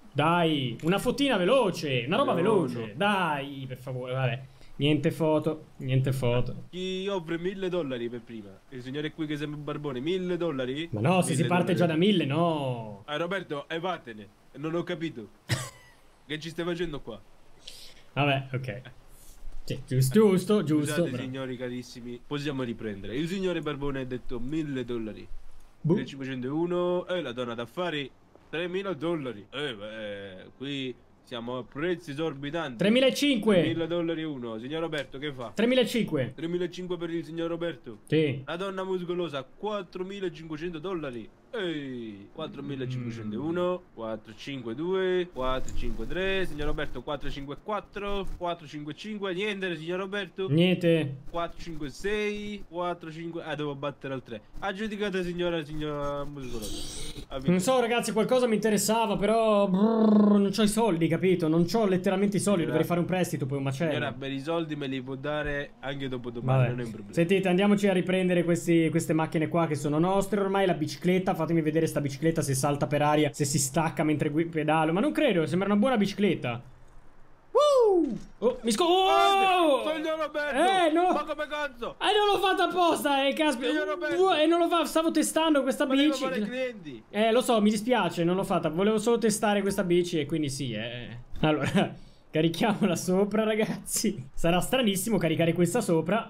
Dai, una fotina veloce, una roba No, veloce, no. dai, per favore, vabbè. Niente foto, niente foto. Chi offre mille dollari per prima? Il signore qui che sembra un barbone, mille dollari? Ma no, se Mille si parte dollari. già da mille, no. Ah, Roberto, e vattene. Non ho capito. Che ci stai facendo qua? Vabbè, ok. Sì, giusto, giusto, giusto. Scusate, bravo. signori carissimi, possiamo riprendere. Il signore barbone ha detto mille dollari. Boh. Il cinquecentouno e la donna d'affari tremila dollari. Eh, beh, qui siamo a prezzi esorbitanti. tremilacinquecento. tremila dollari uno. Signor Roberto, che fa? tremilacinquecento. tremilacinquecento per il signor Roberto. Sì. La donna muscolosa quattromilacinquecento dollari. Ehi, quattromilacinquecentouno, quattrocentocinquantadue, quattrocentocinquantatré, signor Roberto quattrocentocinquantaquattro, quattrocentocinquantacinque, niente signor Roberto. Niente. quattrocentocinquantasei, quattrocentocinque, ah devo battere al tre. Aggiudicate signora, signora muscolosa. Ha vinto. Non so, ragazzi, qualcosa mi interessava, però brrr, non c'ho i soldi, capito? Non c'ho letteralmente i soldi, Signora- dovrei fare un prestito, poi un Signora, macello. per i soldi me li può dare anche dopo domani, Vabbè. non è un problema. Sentite, andiamoci a riprendere questi- queste macchine qua che sono nostre ormai. La bicicletta, fatemi vedere sta bicicletta se salta per aria, se si stacca mentre gui- pedalo. Ma non credo, sembra una buona bicicletta. Uh! Oh, mi sco... Oh! Signor Roberto! Eh, no! Ma come cazzo? Eh, non l'ho fatta apposta, eh, caspita. Signor Roberto! Uh, E non lo fa, stavo testando questa Volevo bici. fare i clienti. Eh, lo so, mi dispiace, non l'ho fatta. Volevo solo testare questa bici e quindi sì, eh. Allora, Carichiamola sopra, ragazzi. Sarà stranissimo caricare questa sopra.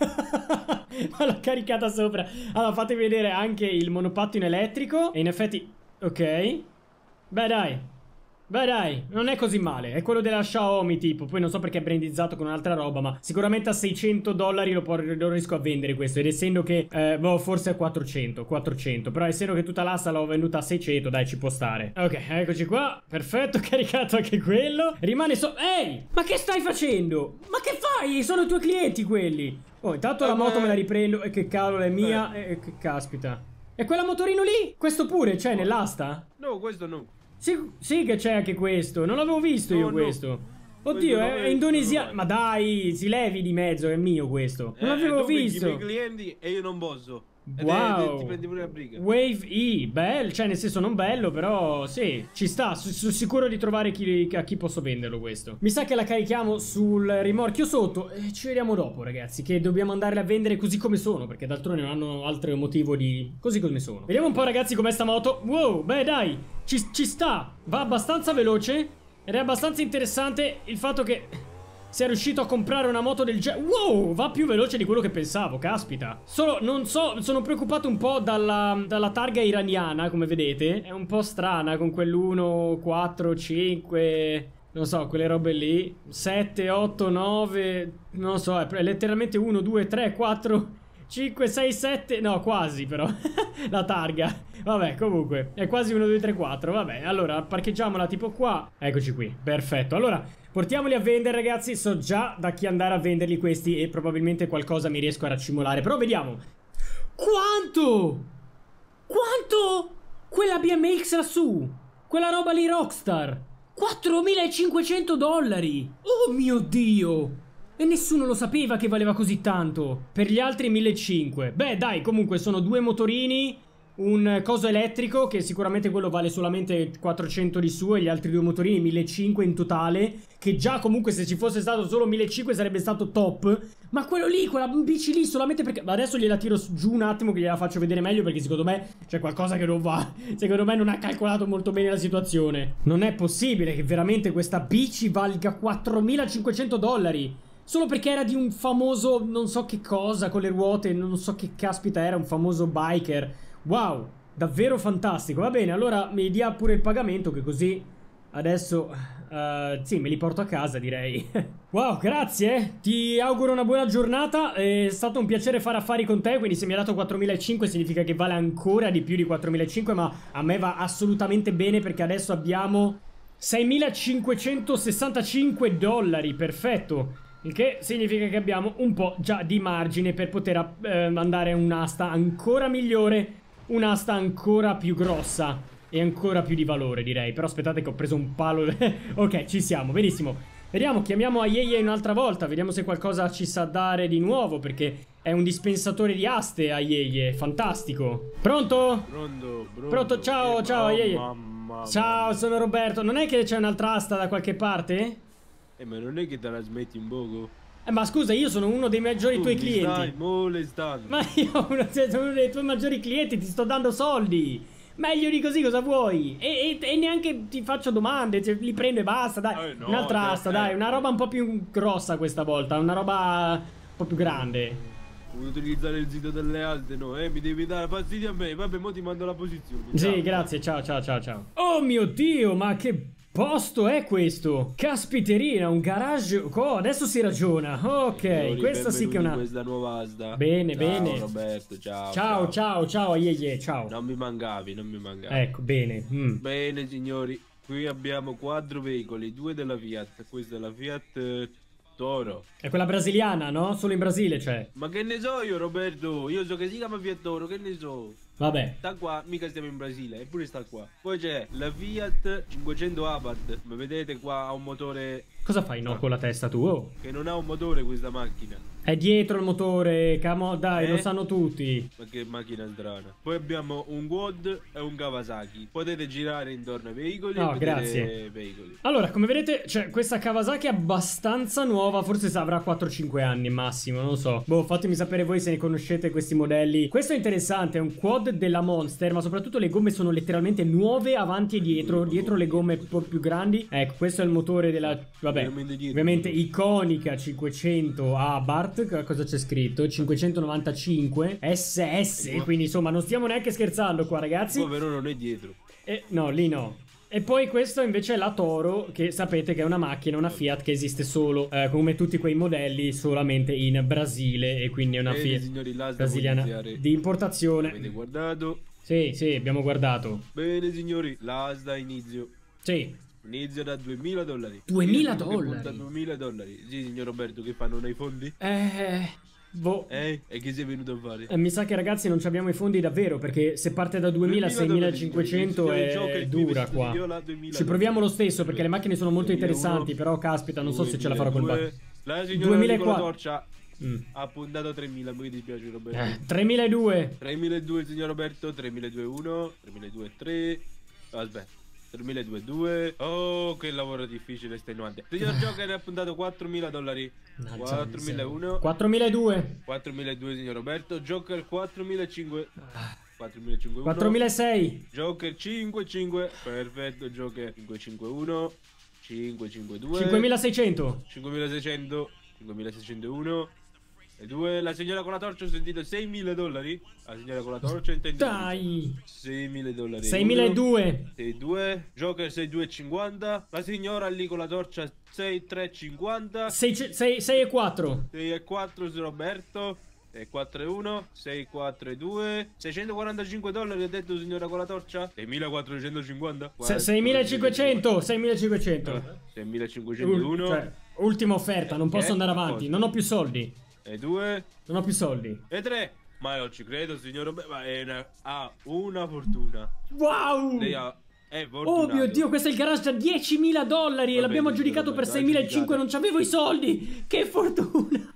Ma l'ho caricata sopra. Allora, fatemi vedere anche il monopattino elettrico. E in effetti... Ok. Beh, dai. Beh, dai, non è così male. È quello della Xiaomi, tipo. Poi non so perché è brandizzato con un'altra roba, ma sicuramente a seicento dollari lo, lo riesco a vendere questo. Ed essendo che, eh, boh, forse a quattrocento, quattrocento. Però essendo che tutta l'asta l'ho venduta a seicento, dai, ci può stare. Ok, eccoci qua. Perfetto, caricato anche quello. Rimane so... Ehi, ma che stai facendo? Ma che fai? Sono i tuoi clienti quelli. Oh, intanto la moto me la riprendo. E che cavolo è mia. E che caspita. E quella motorino lì? Questo pure c'è nell'asta? No, questo no. Sì, sì che c'è anche questo. Non l'avevo visto io no, questo. No. Oddio, questo è, è, è indonesiano. no. Ma dai, si levi di mezzo, è mio questo. Non eh, l'avevo tu visto. I miei clienti e io non posso. Wow. Ed è, ti prendi pure la briga. Wave E, bello, cioè nel senso non bello, però sì, ci sta, sono sicuro di trovare chi, a chi posso venderlo questo. Mi sa che la carichiamo sul rimorchio sotto e ci vediamo dopo, ragazzi, che dobbiamo andarle a vendere così come sono, perché d'altronde non hanno altro motivo di... così come sono. Vediamo un po', ragazzi, com'è sta moto. Wow, beh dai, ci, ci sta, va abbastanza veloce ed è abbastanza interessante il fatto che... sia riuscito a comprare una moto del genere. Wow, va più veloce di quello che pensavo, caspita. Solo, non so, sono preoccupato un po' dalla, dalla targa iraniana, come vedete. È un po' strana con quell'uno, quattro, cinque... non so, quelle robe lì. sette, otto, nove... non so, è letteralmente uno, due, tre, quattro, cinque, sei, sette... no, quasi però. La targa. Vabbè, comunque, è quasi uno, due, tre, quattro. Vabbè, allora, parcheggiamola tipo qua. Eccoci qui, perfetto. Allora... portiamoli a vendere, ragazzi. So già da chi andare a venderli questi e probabilmente qualcosa mi riesco a raccimolare. Però vediamo. Quanto? Quanto? Quella B M X lassù. Quella roba lì Rockstar. quattromilacinquecento dollari. Oh mio Dio. E nessuno lo sapeva che valeva così tanto. Per gli altri millecinquecento. Beh dai, comunque sono due motorini, un coso elettrico che sicuramente quello vale solamente quattrocento di su e gli altri due motorini millecinquecento in totale, che già comunque se ci fosse stato solo millecinquecento sarebbe stato top. Ma quello lì, quella bici lì solamente perché... adesso gliela tiro giù un attimo che gliela faccio vedere meglio, perché secondo me c'è qualcosa che non va. Secondo me non ha calcolato molto bene la situazione. Non è possibile che veramente questa bici valga quattromilacinquecento dollari solo perché era di un famoso non so che cosa con le ruote, non so che caspita era, un famoso biker. Wow, davvero fantastico. Va bene, allora mi dia pure il pagamento, che così adesso uh, sì, me li porto a casa, direi. Wow, grazie, ti auguro una buona giornata. È stato un piacere fare affari con te. Quindi se mi ha dato quattromilacinquecento significa che vale ancora di più di quattromilacinquecento, ma a me va assolutamente bene, perché adesso abbiamo seimilacinquecentosessantacinque dollari. Perfetto. Il che significa che abbiamo un po' già di margine per poter eh, mandare un'asta ancora migliore, un'asta ancora più grossa e ancora più di valore, direi. Però aspettate che ho preso un palo. Ok, ci siamo, benissimo. Vediamo, chiamiamo Ayeye un'altra volta, vediamo se qualcosa ci sa dare di nuovo, perché è un dispensatore di aste Ayeye, fantastico. Pronto? Pronto, pronto. Pronto, ciao, eh, ciao Ayeye. Mamma, Ciao, sono Roberto. Non è che c'è un'altra asta da qualche parte? Eh, ma non è che te la smetti un poco? Eh, ma scusa, io sono uno dei maggiori Tu tuoi mi clienti. stai molestando. Ma io uno, sono uno dei tuoi maggiori clienti, ti sto dando soldi. Meglio di così, cosa vuoi? E, e, e neanche ti faccio domande, cioè, li prendo e basta, dai. Eh, no, Un'altra eh, asta, eh, dai, una roba un po' più grossa questa volta, una roba un po' più grande. Vuoi utilizzare il sito delle aste? No, eh, mi devi dare fastidio a me. Vabbè, mo ti mando la posizione. Sì, Ciao. grazie, ciao, ciao, ciao, ciao. Oh mio Dio, ma che posto è questo? Caspiterina, un garage. Oh, adesso si ragiona. Ok, Signori, questa sì che è una... questa nuova asta. Bene, ciao, bene. Roberto, ciao. Ciao, ciao, ciao, Ayeye, ciao. Non mi mancavi, non mi mancavi. Ecco, bene. Mm. Bene, signori. Qui abbiamo quattro veicoli, due della Fiat. Questa è la Fiat eh, Toro. È quella brasiliana, no? Solo in Brasile c'è. Ma che ne so io, Roberto? Io so che si chiama Fiat Toro, che ne so? Vabbè. Sta qua, mica stiamo in Brasile, eppure sta qua. Poi c'è la Fiat cinquecento Abarth. Ma vedete qua ha un motore... Cosa fai no con la testa tu? Oh. Che non ha un motore questa macchina. È dietro il motore, camo, dai, Eh? lo sanno tutti. Ma che macchina strana. Poi abbiamo un quad e un Kawasaki. Potete girare intorno ai veicoli. No, e vedere grazie. veicoli. Allora, come vedete, cioè, questa Kawasaki è abbastanza nuova. Forse avrà quattro cinque anni massimo, non lo so. Boh, fatemi sapere voi se ne conoscete questi modelli. Questo è interessante, è un quad della Monster, ma soprattutto le gomme sono letteralmente nuove avanti e dietro. Dietro le gomme un po' più grandi. Ecco, questo è il motore della... vabbè, vabbè, ovviamente iconica cinquecento Abarth. Cosa c'è scritto? cinquecentonovantacinque S S. Quindi insomma non stiamo neanche scherzando qua, ragazzi. Poi però non è dietro. Eh, no, lì no. E poi questo invece è la Toro, che sapete che è una macchina, una Fiat che esiste solo, eh, come tutti quei modelli, solamente in Brasile. E quindi è una Bene, Fiat signori, brasiliana di importazione. Avete guardato? Sì, sì, abbiamo guardato. Bene signori, l'asta inizio. Sì. Inizio da duemila dollari. duemila Io dico che punta a dollari? duemila dollari. Sì signor Roberto, che fanno nei fondi? Eh... Boh. Eh? E che sei venuto a fare? Eh, mi sa che ragazzi non abbiamo i fondi davvero, perché se parte da duemila a seimilacinquecento è dura qua. Ci proviamo lo stesso perché le macchine sono molto interessanti, però caspita, non so se ce la farò col bug. La signora duemilaquattro torcia mm. ha puntato tremila, mi dispiace Roberto. Eh, tremiladuecento. tremiladuecento il signor Roberto, tremiladuecentouno, tremiladuecentotre. Aspetta. tremiladuecentodue. Oh, che lavoro difficile, estenuante. Signor Joker ha puntato quattromila dollari. quattromilauno. quattromiladuecento. quattromiladuecento signor Roberto. Joker quattromilacinquecento. quattromilacinquecento. quattromilaseicento. Joker cinquecentocinque. Perfetto, Joker cinquecentocinquantuno. cinquecentocinquantadue. cinquemilaseicento. cinquemilaseicento. cinquemilaseicentouno. E due, la signora con la torcia ho sentito seimila dollari. La signora con la torcia intendo. Dai! seimila dollari. seimiladuecento. seimila Joker seiduecento cinquanta. La signora lì con la torcia sessantatrecentocinquanta. sei e quattro. sei e quattro su Roberto. sei e quattro e uno. sei e quattro e due. seicentoquarantacinque dollari ha detto signora con la torcia. seimilaquattrocentocinquanta. seimilacinquecento. seimilacinquecento. seimilacinquecentouno. Cioè, ultima offerta, non posso andare avanti. Non ho più soldi. E due. Non ho più soldi. E tre. Ma non ci credo, signor Roberto. Ma è una, ha una fortuna. Wow! Lei ha. È Oh mio Dio, questo è il garage da diecimila dollari e l'abbiamo aggiudicato per seimilacinquecento. Non c'avevo i soldi. Che fortuna.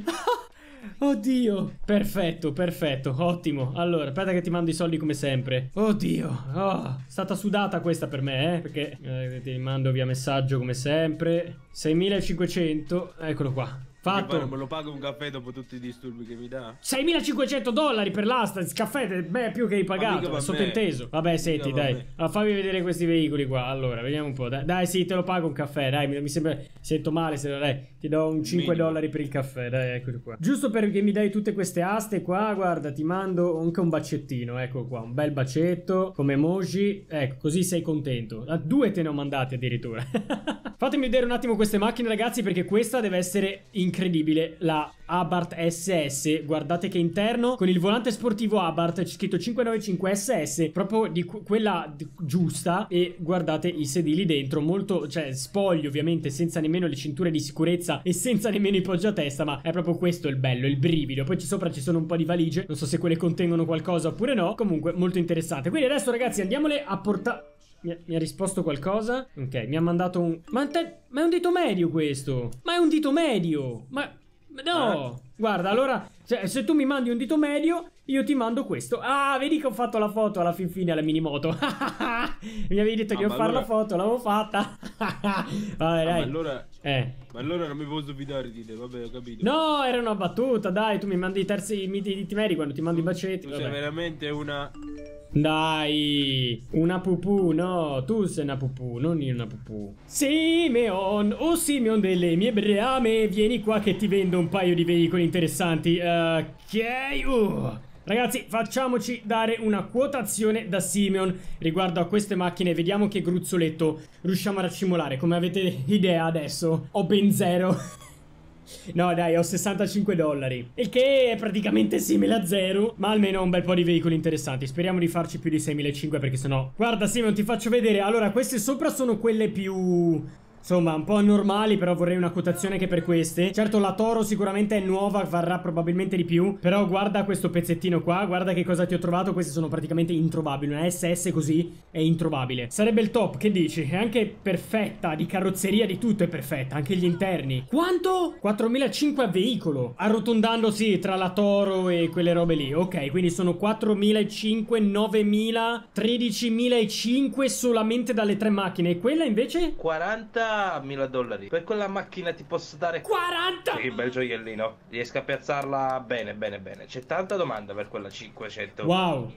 Oddio. Perfetto, perfetto, ottimo. Allora, aspetta che ti mando i soldi come sempre. Oddio, oh, è stata sudata questa per me, eh. Perché eh, ti mando via messaggio come sempre. seimilacinquecento, eccolo qua. Fatto. Me lo pago un caffè dopo tutti i disturbi che mi dà? seimilacinquecento dollari per l'asta, il caffè, beh, più che hai pagato, è sottinteso. Vabbè, senti, dai, allora, fammi vedere questi veicoli qua. Allora, vediamo un po'. Dai, dai, sì, te lo pago un caffè, dai, mi, mi sembra, sento male se dai, ti do un cinque dollari per il caffè, dai, eccolo qua. Giusto perché mi dai tutte queste aste qua, guarda, ti mando anche un bacettino, ecco qua, un bel bacetto come emoji, ecco, così sei contento. A due te ne ho mandati addirittura. Fatemi vedere un attimo queste macchine, ragazzi, perché questa deve essere incredibile, la Abarth S S. Guardate che interno, con il volante sportivo Abarth, c'è scritto cinquecentonovantacinque S S, proprio di quella giusta. E guardate i sedili dentro, molto, cioè, spoglio ovviamente, senza nemmeno le cinture di sicurezza e senza nemmeno i poggiatesta, ma è proprio questo il bello, il brivido. Poi sopra ci sono un po' di valigie, non so se quelle contengono qualcosa oppure no. Comunque molto interessante. Quindi adesso, ragazzi, andiamole a portare... Mi ha, mi ha risposto qualcosa? Ok, mi ha mandato un... Ma, te... ma è un dito medio questo! Ma è un dito medio! Ma... No! Eh? Guarda, allora, cioè, se tu mi mandi un dito medio, io ti mando questo. Ah, vedi che ho fatto la foto alla fin fine alla minimoto. Mi avevi detto ah, di non fare allora... la foto, l'avevo fatta. Vabbè, ah, dai. Ma allora... Eh. Ma allora non mi posso fidare di te, vabbè, ho capito. No, era una battuta, dai, tu mi mandi i terzi, i diti medi quando ti mando i bacetti. Tu sei veramente una... Dai, una pupù, no, tu sei una pupù, non io una pupù. Simeon, oh Simeon delle mie brame, vieni qua che ti vendo un paio di veicoli interessanti. Ok, uh. Ragazzi, facciamoci dare una quotazione da Simeon riguardo a queste macchine. Vediamo che gruzzoletto riusciamo a raccimolare. Come avete idea adesso, ho ben zero. No dai, ho sessantacinque dollari, il che è praticamente simile a zero, ma almeno ho un bel po' di veicoli interessanti. Speriamo di farci più di seimilacinquecento, perché sennò... Guarda Simon, ti faccio vedere. Allora, queste sopra sono quelle più... insomma, un po' normali, però vorrei una quotazione anche per queste. Certo, la Toro sicuramente è nuova, varrà probabilmente di più. Però guarda questo pezzettino qua, guarda che cosa ti ho trovato. Queste sono praticamente introvabili. Una S S così è introvabile. Sarebbe il top, che dici? È anche perfetta, di carrozzeria, di tutto è perfetta. Anche gli interni. Quanto? quattromilacinquecento a veicolo, arrotondandosi tra la Toro e quelle robe lì. Ok, quindi sono quattromilacinquecento, novemila, tredicimilacinquecento solamente dalle tre macchine. E quella invece? quarantamila dollari. Per quella macchina ti posso dare quaranta. Che bel gioiellino. Riesco a piazzarla bene bene bene. C'è tanta domanda per quella cinquecento. Wow,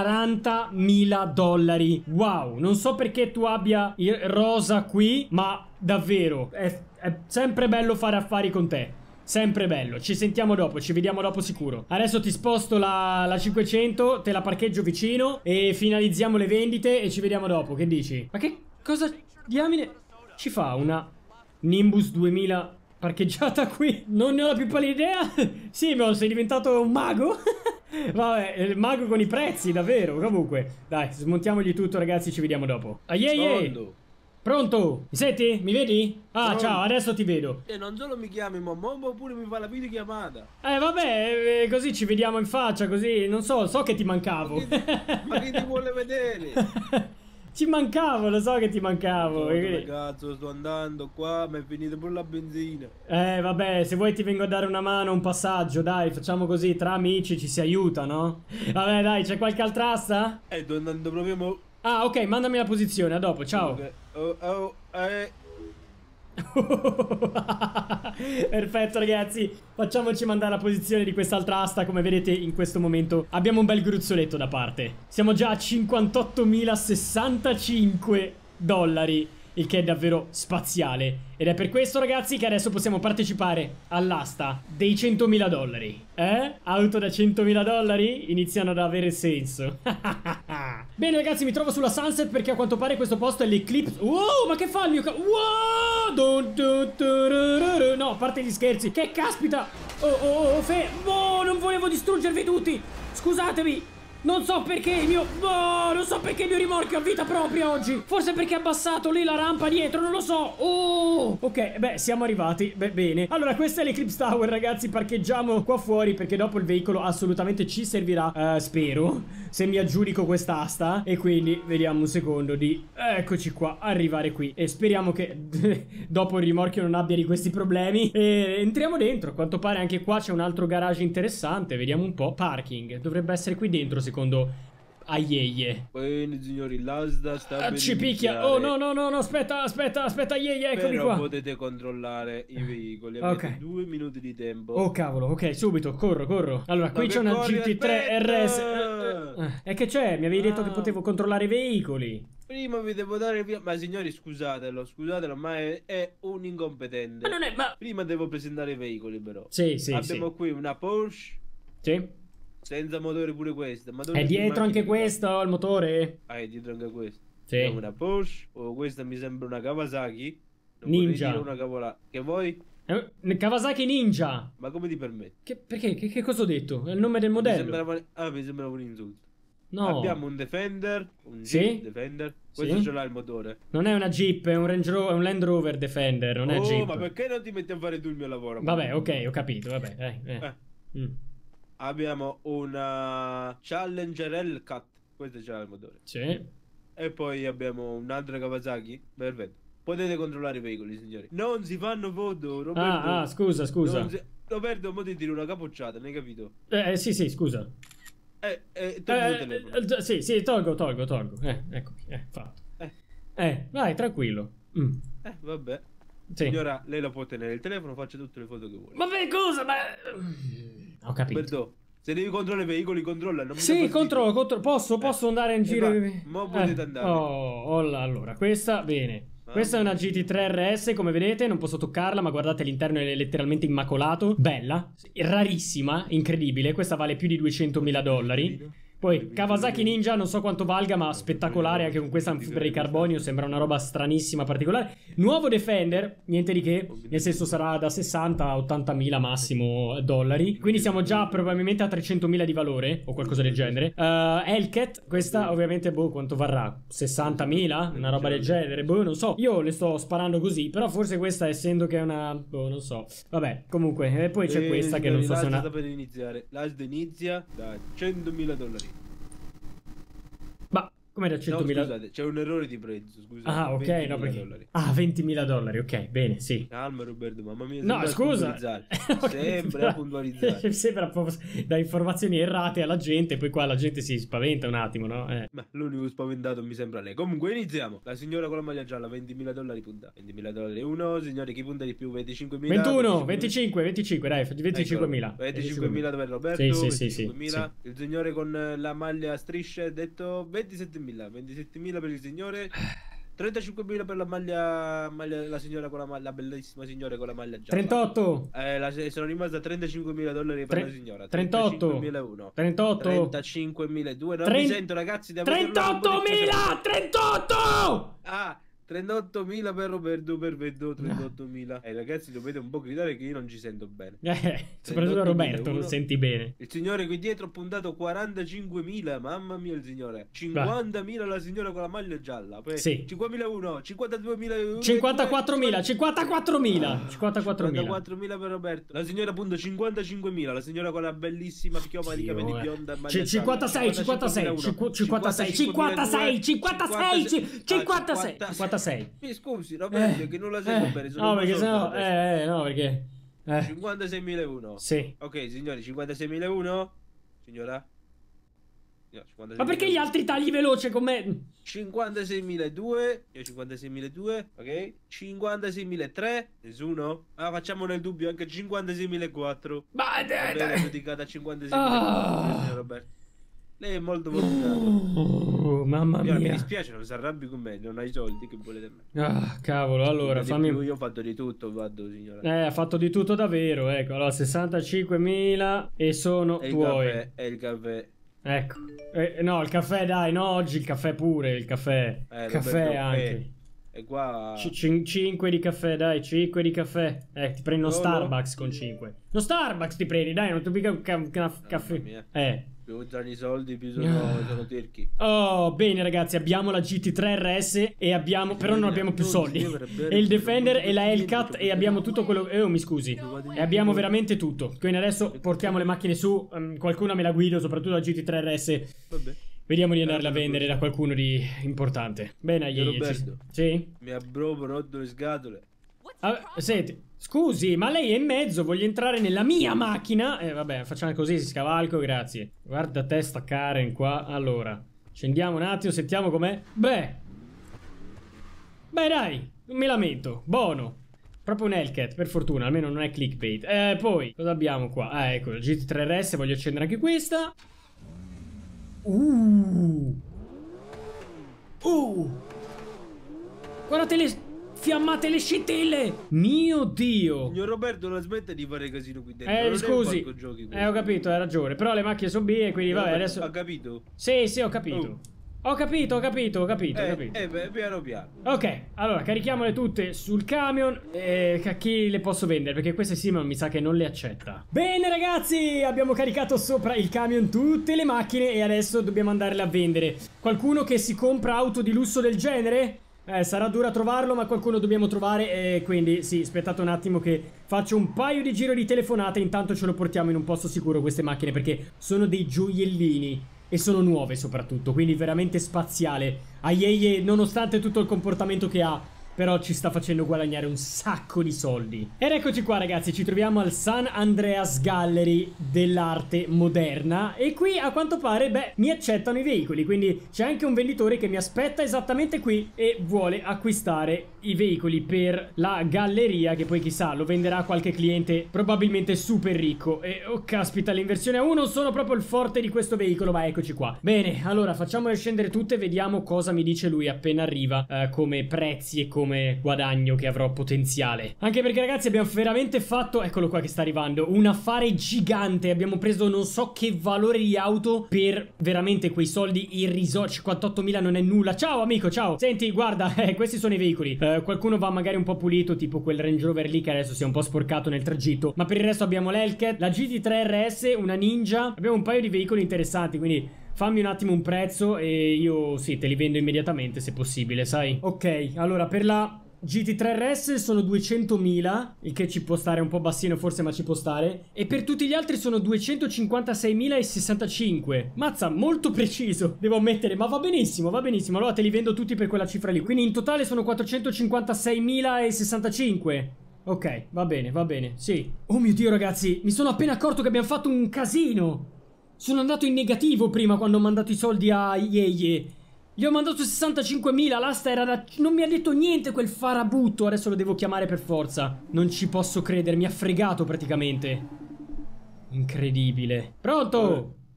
quarantamila dollari. Wow, non so perché tu abbia il rosa qui, ma davvero, è, è sempre bello fare affari con te. Sempre bello, ci sentiamo dopo, ci vediamo dopo sicuro. Adesso ti sposto la, la cinquecento, te la parcheggio vicino e finalizziamo le vendite e ci vediamo dopo, che dici? Ma che cosa diamine ci fa una Nimbus duemila parcheggiata qui? Non ne ho la più pallida idea. Sì, ma sei diventato un mago? Vabbè, il mago con i prezzi, davvero. Comunque, dai, smontiamogli tutto ragazzi, ci vedidiamo dopo. Ah, yeah, yeah. Pronto? Mi senti? Mi vedi? Ah, Pronto. Ciao, adesso ti vedo. E non solo mi chiami mamma, ma pure mi fa la videochiamata. Eh, vabbè, eh, così ci vediamo in faccia, così, non so, so che ti mancavo. Ma chi ti, ma chi ti vuole vedere? Ci mancavo, lo so che ti mancavo. No, quindi... ragazzo, sto andando qua, mi è finita pure la benzina. Eh, vabbè, se vuoi ti vengo a dare una mano, un passaggio, dai, facciamo così, tra amici ci si aiuta, no? Vabbè, dai, c'è qualche altra asta? Eh, sto andando proprio mo... Ah, ok, mandami la posizione, a dopo, ciao. Okay. Oh, oh, eh. Perfetto ragazzi, facciamoci mandare la posizione di quest'altra asta. Come vedete in questo momento abbiamo un bel gruzzoletto da parte. Siamo già a cinquantottomila sessantacinque dollari, il che è davvero spaziale. Ed è per questo ragazzi che adesso possiamo partecipare all'asta dei centomila dollari. Eh? Auto da centomila dollari iniziano ad avere senso. Bene ragazzi, mi trovo sulla Sunset perché a quanto pare questo posto è l'Eclipse. Wow, ma che fa il mio ca... Wow! Dun, dun, dun, no, a parte gli scherzi. Che caspita. Oh, oh, oh, fe... Oh, non volevo distruggervi tutti. Scusatemi. Non so perché il mio... Oh, non so perché il mio rimorchio ha vita propria oggi. Forse perché ha abbassato lì la rampa dietro, non lo so. Oh, ok, beh, siamo arrivati. Beh, bene. Allora, questa è l'Eclipse Tower, ragazzi. Parcheggiamo qua fuori perché dopo il veicolo assolutamente ci servirà, uh, spero, se mi aggiudico quest'asta. E quindi vediamo un secondo di... Eccoci qua, arrivare qui. E speriamo che dopo il rimorchio non abbia di questi problemi. E entriamo dentro. A quanto pare anche qua c'è un altro garage interessante. Vediamo un po'. Parking. Dovrebbe essere qui dentro, secondo Aieie. Bene signori, l'asta sta Ah, per ci picchia. iniziare. Oh no no no no, aspetta aspetta aspetta Aieie, eccomi Però qua. potete controllare i veicoli. Avete Ok. due minuti di tempo. Oh cavolo, ok, subito, corro, corro. Allora, qui che c'è una corri, G T tre aspetta! R S. Eh, eh, E che c'è? Mi avevi detto Ah. che potevo controllare i veicoli. Prima vi devo dare via. Ma signori, scusatelo, scusatelo, ma è, è un incompetente. Ma non è, ma... Prima devo presentare i veicoli, però. Sì, sì, Abbiamo sì. qui una Porsche Sì. senza motore pure questa. Ma dove È si dietro anche immagina? questo il motore? Ah, è dietro anche questo. Sì. Abbiamo una Porsche. Oh, questa mi sembra una Kawasaki. Non Ninja. vorrei dire una cavolata. Che vuoi? Eh, Kawasaki Ninja. Ma come ti permetti? Che, perché? Che, che cosa ho detto? È il nome del Mi modello? sembrava... Ah, mi sembrava un insulto. No. Abbiamo un Defender. Un Sì? Jeep Defender. Questo Sì? ce l'ha il motore. Non è una Jeep, è un, Range Ro- è un Land Rover Defender, non è Oh, Jeep. ma perché non ti metti a fare tu il mio lavoro? Vabbè, ok, ho capito, vabbè. Eh, eh. Eh. Mm. Abbiamo una Challenger Hellcat. Questo ce l'ha il motore. Sì. E poi abbiamo un'altra Kawasaki. Perfetto. Potete controllare i veicoli, signori. Non si fanno foto, Roberto. Ah, ah, scusa, scusa. Non si- Roberto, mo ti dire una capocciata, non hai capito? Eh, sì, sì, scusa. Eh, eh, togli il Eh, telefono. eh, sì, sì, tolgo, tolgo, tolgo. Eh, eccomi, eh, fatto. Eh, Eh, vai, tranquillo. Mm. eh, vabbè. Sì. Signora, lei la può tenere il telefono, faccia tutte le foto che vuole. Vabbè, cosa, ma... Ho capito. Roberto, se devi controllare i veicoli, controlla. Non mi dà Sì, fastidio. controllo, controllo. Posso, posso andare in eh, giro? va, mo potete andare. Oh, oh, là, allora, questa, bene. Questa è una G T tre R S, come vedete, non posso toccarla, ma guardate, l'interno è letteralmente immacolato. Bella, rarissima, incredibile. Questa vale più di duecentomila dollari. Poi Kawasaki Ninja non so quanto valga, ma spettacolare anche con questa fibra di carbonio, sembra una roba stranissima, particolare. Nuovo Defender, niente di che, nel senso sarà da sessanta a ottantamila massimo dollari. Quindi siamo già probabilmente a trecentomila di valore o qualcosa del genere. uh, Hellcat, questa ovviamente, boh, quanto varrà? sessantamila? Una roba del genere, boh, non so. Io le sto sparando così, però forse questa, essendo che è una... boh, non so. Vabbè, comunque, e poi c'è Eh, questa che signori, non so se è l'asta una... sta per iniziare. L'asta inizia da centomila dollari. Ma come da No, centomila? scusate, c'è un errore di prezzo, scusate. Ah, ok, no, ventimila perché... dollari. Ah, ventimila dollari, ok, bene, sì. Calma Roberto, mamma mia, No, sembra a scusa. puntualizzare. Ho capito, Sempre però- a puntualizzare. Sembra proprio da informazioni errate alla gente, poi qua la gente si spaventa un attimo, no? Eh. Ma l'unico spaventato mi sembra lei. Comunque iniziamo. La signora con la maglia gialla, ventimila dollari punta. ventimila dollari uno, signori chi punta di più? venticinquemila. ventuno, venticinque, venticinque, dai, venticinquemila. venticinquemila per Roberto. Sì, sì, sì, sì, venticinquemila. Il signore con eh, la maglia a strisce ha detto ventisettemila. ventisettemila per il signore. trentacinquemila per la maglia, maglia, la signora con la maglia, la bellissima signora con la maglia gialla. trentotto. Eh, la, sono rimasta a trentacinquemila dollari per Tre- la signora. trentotto. trentacinquemila trentotto. trentacinquemila non Tren- mi sento, ragazzi. trentottomila. trentotto. Ah, trentottomila per Roberto, perfetto, trentottomila. Eh, ragazzi, dovete un po' gridare che io non ci sento bene. Eh, soprattutto Roberto, non senti bene. Il signore qui dietro ha puntato quarantacinquemila, mamma mia il signore. cinquantamila la signora con la maglia gialla. Poi Sì. cinquemilauno, cinquantaduemila, cinquantaquattromila, cinquantaquattromila, cinquantaquattromila. cinquantaquattromila per Roberto. La signora appunto cinquantacinquemila, la signora con la bellissima chioma di capelli Sì, bionda e maglia C- cinquantasei, cinquantasei, cinquantasei, cinquantasei, cinquantasei, cinquantasei, cinquantasei. Mi scusi Roberto, Eh, che non la sento eh, bene. Sono no, un po' perché sordo sennò, adesso. eh, eh, no, perché, eh, cinquantaseimila. sì. Ok, signori, cinquantaseimila. Signora? No, Ma perché gli altri tagli veloce con me? cinquantaseimila. Io cinquantaseimila, ok? cinquantaseimila tre. Nessuno? Ah, facciamo nel dubbio anche cinquantaseimila quattro. Ma Va bene, giudicata a cinquantaseimila. Ah. Signor Roberto. Lei è molto fortunato. Oh, mamma Signora, mi mia. dispiace, non si arrabbi con me, non hai soldi, che volete me? Ah, cavolo, allora Di fammi... più, io ho fatto di tutto, vado, signora. Eh, ha fatto di tutto davvero, ecco, allora sessantacinquemila e sono E il tuoi. caffè, e il caffè. Ecco. Eh, no, il caffè dai, no, oggi il caffè pure, il caffè. Eh, caffè Roberto, anche. eh, E qua... cinque di caffè, dai, cinque di caffè. Eh, ti prendi uno No, Starbucks con cinque. Uno Starbucks ti prendi, dai, non ti mica un ca- un ca- caffè. mia. Eh. Più usano i soldi, più sono, sono tirchi. Oh, bene ragazzi, abbiamo la G T tre R S e abbiamo, però non abbiamo più soldi. E il Defender e la Hellcat e abbiamo tutto quello... Eh, oh, mi scusi. E abbiamo veramente tutto. Quindi adesso portiamo le macchine su, um, qualcuna me la guido, soprattutto la G T tre R S. Vabbè. Vediamo di andarla a vendere da qualcuno di importante. Bene, Io, Aie, ci... Roberto. Sì? Mi ha proprio rotto le scatole. Ah, senti, scusi, ma lei è in mezzo, voglio entrare nella mia macchina. Eh, vabbè, facciamo così, si scavalco, grazie. Guarda te sta Karen qua. Allora, scendiamo un attimo, sentiamo com'è. Beh. Beh, dai, non mi lamento. Buono. Proprio un Hellcat, per fortuna, almeno non è clickbait. Eh, poi, cosa abbiamo qua? Ah, ecco, il G T tre R S, voglio accendere anche questa. Uh. Uh. Guardate le... fiammate le scintille! Mio Dio! Signor Roberto, non smette di fare casino qui dentro. Eh, non scusi. È un parco giochi questo. Eh, ho capito, hai ragione. Però le macchine sono bie, quindi vabbè, Roberto, adesso... Ha capito? Sì, sì, ho capito. Oh. Ho capito, ho capito, ho capito, ho Eh, capito. eh, beh, piano piano. Ok, allora, carichiamole tutte sul camion. E a chi le posso vendere? Perché queste Simon mi sa che non le accetta. Bene, ragazzi, abbiamo caricato sopra il camion tutte le macchine e adesso dobbiamo andarle a vendere. Qualcuno che si compra auto di lusso del genere? Eh, sarà dura trovarlo, ma qualcuno dobbiamo trovare. E quindi, sì, aspettate un attimo che faccio un paio di giro di telefonate. Intanto ce lo portiamo in un posto sicuro queste macchine, perché sono dei gioiellini. E sono nuove soprattutto, quindi veramente spaziale. Aieye, nonostante tutto il comportamento che ha, però ci sta facendo guadagnare un sacco di soldi. Ed eccoci qua ragazzi, ci troviamo al San Andreas Gallery dell'arte moderna. E qui a quanto pare, beh, mi accettano i veicoli. Quindi c'è anche un venditore che mi aspetta esattamente qui e vuole acquistare i veicoli per la galleria, che poi chissà lo venderà a qualche cliente probabilmente super ricco. E oh caspita, l'inversione a uno sono proprio il forte di questo veicolo, ma eccoci qua. Bene, allora facciamole scendere tutte e vediamo cosa mi dice lui appena arriva, eh, come prezzi e come guadagno che avrò potenziale. Anche perché ragazzi abbiamo veramente fatto, eccolo qua che sta arrivando, un affare gigante. Abbiamo preso non so che valore di auto per veramente quei soldi irrisori. cinquantottomila non è nulla. Ciao amico, ciao. Senti, guarda, eh, questi sono i veicoli. eh, Qualcuno va magari un po' pulito, tipo quel Range Rover lì che adesso si è un po' sporcato nel tragitto. Ma per il resto abbiamo l'Hellcat, la G T tre R S, una Ninja. Abbiamo un paio di veicoli interessanti, quindi fammi un attimo un prezzo e io sì, te li vendo immediatamente se possibile, sai? Ok, allora per la G T tre R S sono duecentomila, il che ci può stare un po' bassino forse, ma ci può stare. E per tutti gli altri sono duecentocinquantaseimila e sessantacinque. Mazza, molto preciso, devo ammettere, ma va benissimo, va benissimo. Allora te li vendo tutti per quella cifra lì. Quindi in totale sono quattrocentocinquantaseimila e sessantacinque. Ok, va bene, va bene, sì. Oh mio Dio ragazzi, mi sono appena accorto che abbiamo fatto un casino. Sono andato in negativo prima quando ho mandato i soldi a Yeye. Gli ho mandato sessantacinquemila, l'asta era da... Non mi ha detto niente quel farabutto, adesso lo devo chiamare per forza. Non ci posso credere, mi ha fregato praticamente. Incredibile. Pronto?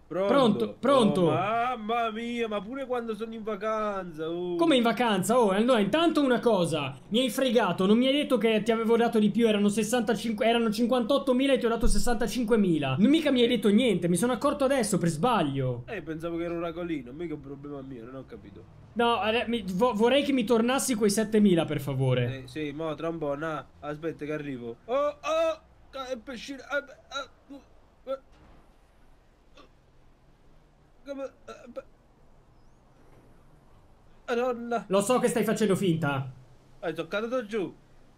Pronto, pronto. Oh, mamma mia, ma pure quando sono in vacanza. Oh. Come in vacanza? Oh, allora intanto una cosa. Mi hai fregato, non mi hai detto che ti avevo dato di più. Erano sessantacinque, erano cinquantottomila e ti ho dato sessantacinquemila. Non mica mi hai detto niente, mi sono accorto adesso per sbaglio. Eh, pensavo che era un racolino, mica un problema mio, non ho capito. No, eh, mi, vo vorrei che mi tornassi quei settemila per favore. Eh, sì, mo tra un po', no. Aspetta che arrivo. Oh, oh, è pescino. Ah, ah, uh, uh. Come... Madonna. Lo so che stai facendo finta. Hai toccato da giù.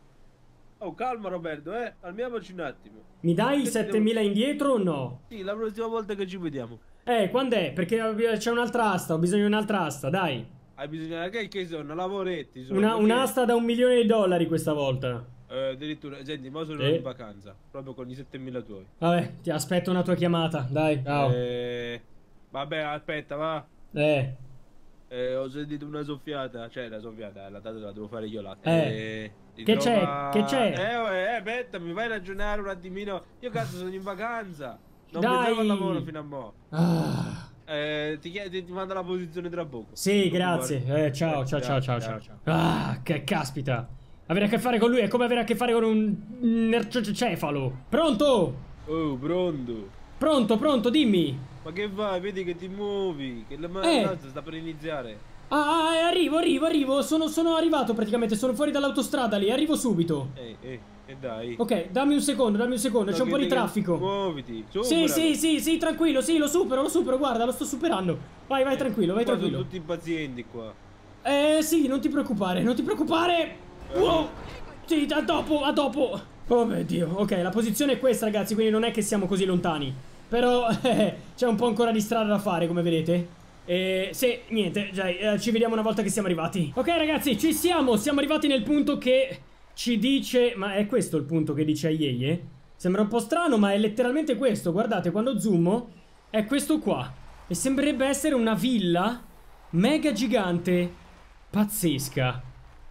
Oh, calma Roberto, eh. Calmiamoci un attimo. Mi dai i Che settemila devo- indietro o no? Sì, la prossima volta che ci vediamo. Eh, quando è? Perché c'è un'altra asta, ho bisogno di un'altra asta, dai. Hai bisogno che, che sono? Lavoretti sono. Una, perché- un'asta da un milione di dollari questa volta. Eh, addirittura, senti, ma sono Eh. in vacanza. Proprio con i settemila tuoi. Vabbè, ti aspetto una tua chiamata, dai. Ciao. Eh, vabbè, aspetta, va. Eh. Eh, ho sentito una soffiata. Cioè, la soffiata, la data la devo fare io là. Eh. ti Che c'è? trova- Che c'è? Eh, oh, eh, aspetta, mi fai ragionare un attimino. Io cazzo sono in vacanza. Non Dai. pensavo al lavoro fino a mo'. Ah. Eh, ti, chiedi, ti mando la posizione tra poco. Sì, Non grazie. guardi. Eh, ciao, Eh, ciao, ciao, ciao, ciao. ciao. Ah, che caspita. Avere a che fare con lui è come avere a che fare con un nercocefalo. Pronto? Oh, pronto. Pronto, pronto, dimmi. Ma che vai? Vedi che ti muovi. Che la Eh. mattanza sta per iniziare. Ah, ah, arrivo, arrivo, arrivo. Sono, sono arrivato praticamente. Sono fuori dall'autostrada lì. Arrivo subito. Eh, eh, e dai. Ok, dammi un secondo, dammi un secondo. C'è un po' di traffico. Muoviti. Sì, superalo. sì, sì, sì, tranquillo. Sì, lo supero, lo supero. Guarda, lo sto superando. Vai, vai, tranquillo, vai, Qua sono tranquillo. tutti impazienti qua. Eh, sì, non ti preoccupare, non ti preoccupare. Wow. Sì, a dopo, a dopo. Oh mio Dio. Ok, la posizione è questa, ragazzi, quindi non è che siamo così lontani. Però eh, c'è un po' ancora di strada da fare, come vedete. E sì, niente, dai, eh, ci vediamo una volta che siamo arrivati. Ok, ragazzi, ci siamo. Siamo arrivati nel punto che ci dice... Ma è questo il punto che dice Aieye? Sembra un po' strano, ma è letteralmente questo. Guardate, quando zoomo, è questo qua. E sembrerebbe essere una villa mega gigante, pazzesca.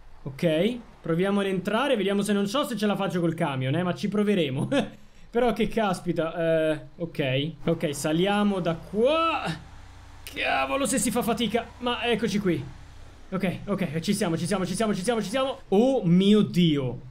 Ok, proviamo ad entrare. Vediamo se non so se ce la faccio col camion, eh, ma ci proveremo. Però che caspita, eh, ok. Ok, saliamo da qua. Cavolo, se si fa fatica. Ma eccoci qui. Ok, ok, ci siamo, ci siamo, ci siamo, ci siamo, ci siamo. Oh mio Dio.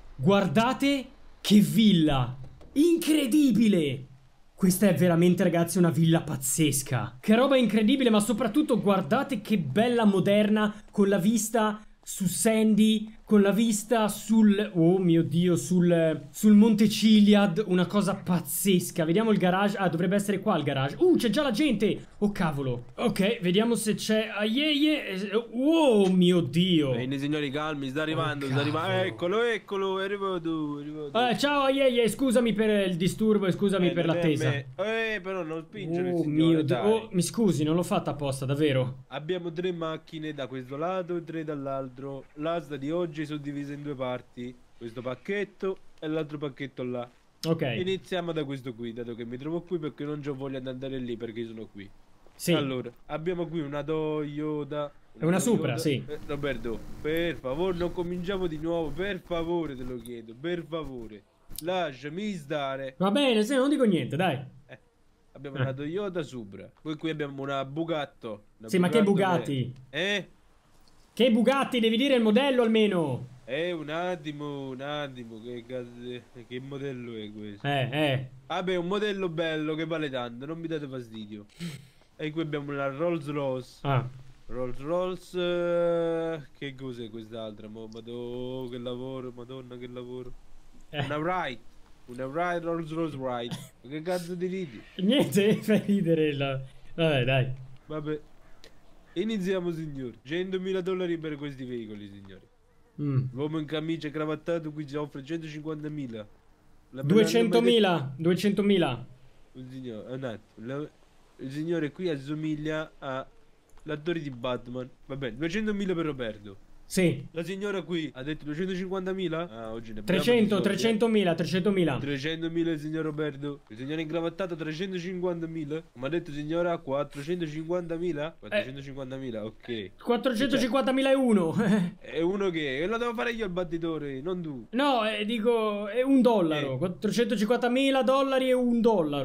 Guardate che villa. Incredibile. Questa è veramente, ragazzi, una villa pazzesca. Che roba incredibile, ma soprattutto guardate che bella moderna, con la vista su Sandy, con la vista sul... oh mio Dio, sul, sul Monte Chiliad, una cosa pazzesca. Vediamo il garage. Ah, dovrebbe essere qua il garage. Uh, c'è già la gente. Oh, cavolo. Ok, vediamo se c'è... Aieye. Oh mio Dio. Bene, signori, calmi, sta arrivando, Oh, sta arrivando. cavolo. Eccolo, eccolo, è arrivato, è arrivato. Eh, ciao Aieye, scusami per il disturbo e scusami Eh, per non è l'attesa. me. Eh, però non spingere il Oh signore, mio Dio. dai. Oh, mi scusi, non l'ho fatta apposta, davvero. Abbiamo tre macchine da questo lato e tre dall'altro. L'asta di oggi è suddivisa in due parti. Questo pacchetto e l'altro pacchetto là. Ok. Iniziamo da questo qui, dato che mi trovo qui perché non ho voglia di andare lì perché sono qui. Sì. Allora, abbiamo qui una Toyota. È una Supra, Toyota- sì. Eh, Roberto, per favore, non cominciamo di nuovo. Per favore, te lo chiedo. Per favore, lasciami stare. Va bene, se non dico niente, dai. Eh, abbiamo Eh. una Toyota Supra. Poi qui abbiamo una Bugatto. Una Sì, ma che Bugatto Bugatti? Eh? Che Bugatti, devi dire il modello almeno. Eh, un attimo, un attimo. Che, cazzo- che modello è questo? Eh, eh. Vabbè, un modello bello che vale tanto. Non mi date fastidio. E qui abbiamo una Rolls Royce. Ah. Rolls Royce, eh, che cos'è quest'altra? Mo, madò, che lavoro, madonna che lavoro. Eh. Una Wright, una Wright, Rolls Royce Wright. Ma che cazzo di ridi? Niente, fai ridere il... Vabbè, dai. Vabbè. Iniziamo, signori. centomila dollari per questi veicoli, signori. Mm. L'uomo in camicia e cravattato qui ci offre centocinquantamila. La duecentomila. duecentomila. Il signore, un attimo. La- il signore qui assomiglia a l'attore di Batman. Va bene, duecentomila per Roberto. Sì. La signora qui ha detto duecentocinquantamila? Ah, oggi ne abbiamo trecento, di soldi, eh. trecentomila, trecentomila. trecentomila il signor Roberto. Il signore incravattato trecentocinquantamila. Come ha detto signora, quattrocentocinquantamila? quattrocentocinquantamila, ok. quattrocentocinquantamila e uno. È uno che... E lo devo fare io il battitore, non tu. No, eh, dico, è un dollaro. Eh. quattrocentocinquantamila dollari e un dollaro.